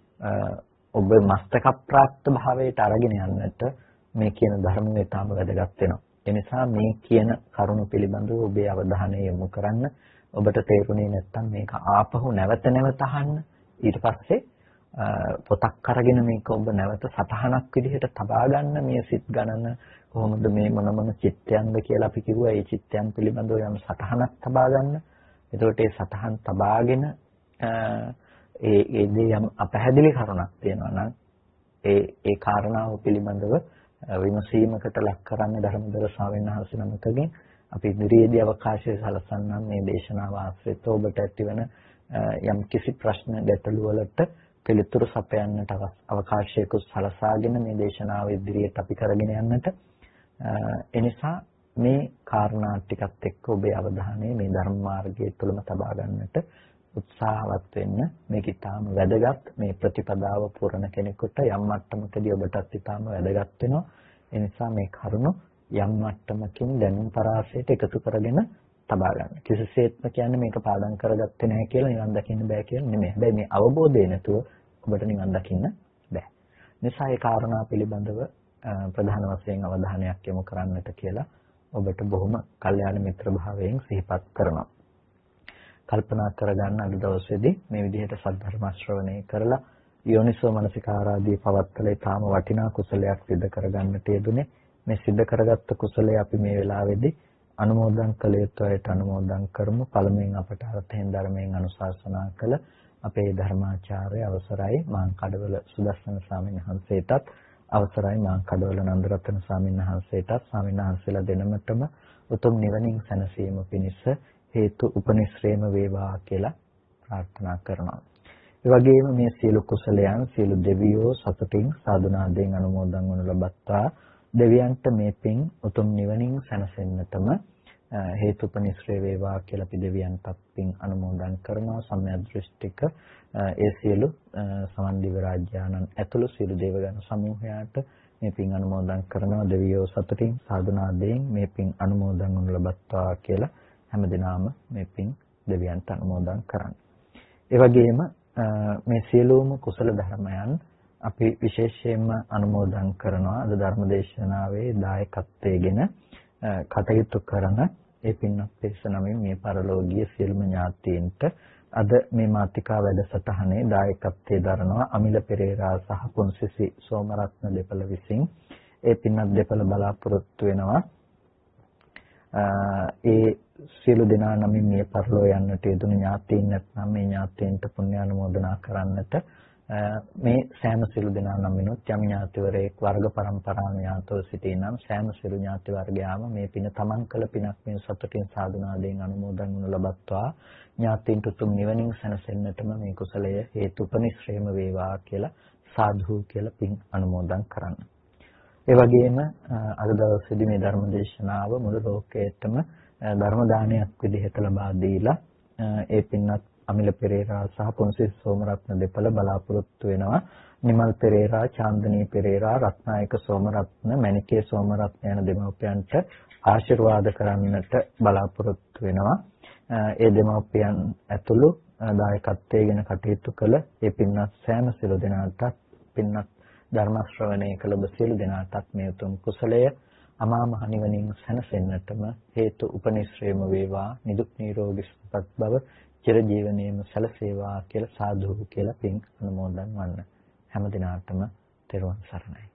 ඔබ මස්තක ප්‍රාප්ත භාවයට අරගෙන යන්නට මේ කියන ධර්මය ඊටාම වැදගත් වෙනවා. ඒ නිසා මේ කියන කරුණු පිළිබඳව ඔබේ අවධානය යොමු කරන්න. ඔබට තේරුණේ නැත්නම් මේක ආපහු නැවත නැවත අහන්න. ඊට පස්සේ පොතක් අරගෙන මේක ඔබ නැවත සතහනක් විදිහට තබා ගන්න. මේ සිත් ගණන කොහොමද මේ මොන මොන චිත්තයන්ද කියලා අපි කිව්වා. ඒ චිත්තයන් පිළිබඳව යම් සතහනක් තබා ගන්න. එතකොට ඒ සතහන් තබාගෙන ඒ ඒ දේ යම් අපහැදිලි කරුණක් තියෙනවා නම් ඒ ඒ කාරණාව පිළිබඳව විමසීමකට ලක් කරන්න ධර්මදර ස්වාමීන් වහන්සේ නමකගෙන් අපි ඉදිරියේදී අවකාශය සලසන්නම් මේ දේශනාව ආශ්‍රිතව ඔබට ඇතිවන යම් කිසි ප්‍රශ්න ගැටළු වලට පිළිතුරු සපයන්නට අවකාශයක සලසාගෙන මේ දේශනාව ඉදිරියට අපි කරගෙන යන්නට එනිසා මේ කාරණා ටිකත් එක්ක ඔබේ අවධානය මේ ධර්ම මාර්ගයේ තුලම තබා ගන්නට උත්සාහවත් වෙන්න. මේක ඊටාම වැදගත්. මේ ප්‍රතිපදාව පුරන කෙනෙකුට යම් මට්ටමකදී ඔබටත් ඊටාම වැදගත් වෙනවා. ඒ නිසා මේ කරුණ යම් මට්ටමකින් දැනුම් පරාසයට එකතු කරගෙන තබා ගන්න. කිසිසේත්ම කියන්නේ මේක පාඩම් කරගත්තේ නැහැ කියලා නිවන් දකින්න බෑ කියලා නෙමෙයි. හැබැයි මේ අවබෝධය නැතුව ඔබට නිවන් දකින්න බෑ. නිසා ඒ කාරණා පිළිබඳව ප්‍රධාන වශයෙන් අවධානයක් යොමු කරන්නට කියලා ඔබට බොහොම කල්යාණ මිත්‍ර භාවයෙන් සිහිපත් කරනවා. කල්පනා කරගන්න අද දවසේදී මේ විදිහට සද්ධර්ම ශ්‍රවණය කරලා යෝනිසෝ මනසිකාරාදී පවත්තලේ තාම වටිනා කුසලයක් සිදු කරගන්නට යෙදුනේ. මේ සිදු කරගත්ත කුසලයේ අපි මේ වෙලාවේදී අනුමෝදන් කළ යුතු අයට අනුමෝදන් කරමු. පළමුවෙන් අපට අර්ථයෙන් ධර්මයෙන් අනුශාසනා කළ අපේ ධර්මාචාර්ය අවසරයි මාංකඩවල සුදස්සන ස්වාමීන් වහන්සේටත් අවසරයි මාංකඩවල නන්දරත්න ස්වාමීන් වහන්සේටත් ස්වාමීන් වහන්සේලා දෙනමතම උතුම් නිවනින් සැනසීම පිණිස හේතු උපනිශ්‍රේම වේවා කියලා ප්‍රාර්ථනා කරනවා. ඒ වගේම මේ සියලු කුසලයන් සියලු දෙවියෝ සතුටින් සාදුනාදයෙන් අනුමෝදන් වනු ලබත්තා. දෙවියන්ට මේ පින් උතුම් නිවනින් සැනසෙන්නටම හේතුපනිශ්‍රේ වේවා කියලා අපි දෙවියන්ටත් පින් අනුමෝදන් කරනවා. සම්‍යක් දෘෂ්ටික ඒ සියලු සමන් දිව රාජ්‍යානන් ඇතුළු සියලු දේවගණ සමූහයාට මේ පින් අනුමෝදන් කරනවා. දෙවියෝ සතුටින් සාදුනාදයෙන් මේ පින් අනුමෝදන් වනු ලබත්තා කියලා හැමදිනම මේ පින් දෙවියන්ට අනුමෝදන් කරන්න. ඒ වගේම මේ සියලුම කුසල ධර්මයන් අපි විශේෂයෙන්ම අනුමෝදන් කරනවා. අද ධර්මදේශනාවේ දායකත්වයෙන් කටයුතු කරන ඒ පින්වත් පිරිස නමින් මේ පරලෝකීය සියලුම ඥාතීන්ට අද මේ මාතිකා වැඩසටහනේ දායකත්වයේ දරනවා අමිල පෙරේරා සහ පුන්සිසි සෝමරත්න දෙපළ විසින්. ඒ පින්වත් දෙපළ බලාපොරොත්තු වෙනවා ඒ සියලු දෙනා නමින් මේ පරලෝ යන්නට යෙදුණු ඥාතීන් නැත්නම් මේ ඥාතීන්ට පුණ්‍යානුමෝදනා කරන්නට මේ සෑම සිළු දෙනා නම් වෙනුත් යම් ඥාතිවරයෙක් වර්ග પરම්පරාව ඥාතව සිටිනම් සෑම සිළු ඥාති වර්ගයාම මේ පින තමන් කළ පිනක් මේ සතුටින් සාදුනාදයෙන් අනුමෝදන් වනු ලබත්වා ඥාතීන්ට උතුම් නිවනින් සැනසෙන්නටම මේ කුසලය හේතුපනිශ්‍රේම වේවා කියලා සාදු කියලා පින් අනුමෝදන් කරන්න. ඒ වගේම අද දවසේදී මේ ධර්ම දේශනාව මුළු ලෝකයේටම ධර්ම දානයක් විදිහට ලබා දීලා ඒ පින්වත් අමිල පෙරේරා සහ පොන්සිල් සෝමරත්න දෙපළ බලාපොරොත්තු වෙනවා. නිමල් පෙරේරා, චාන්දනී පෙරේරා, රත්නායක සෝමරත්න, මණිකේ සෝමරත්න යන දෙමව්පියන්ට ආශිර්වාද කරන්නට බලාපොරොත්තු වෙනවා. ඒ දෙමව්පියන් ඇතුළු දායකත්වයෙන් කටයුතු කළ ඒ පින්වත් සෑම සිළු දෙනාට පින්වත් ධර්ම ශ්‍රවණය කළ සිළු දෙනාටත් මේ උතුම් කුසලය අමා මහ නිවනින් සැනසෙන්නටම හේතු උපනිශ්‍රේම වේවා. නිදුක් නිරෝගී සුවපත් බව චිර ජීවනයේම සැලසේවා කියලා සාදු කියලා පින් අනුමෝදන් වන්න. හැම දිනාටම තෙරුවන් සරණයි.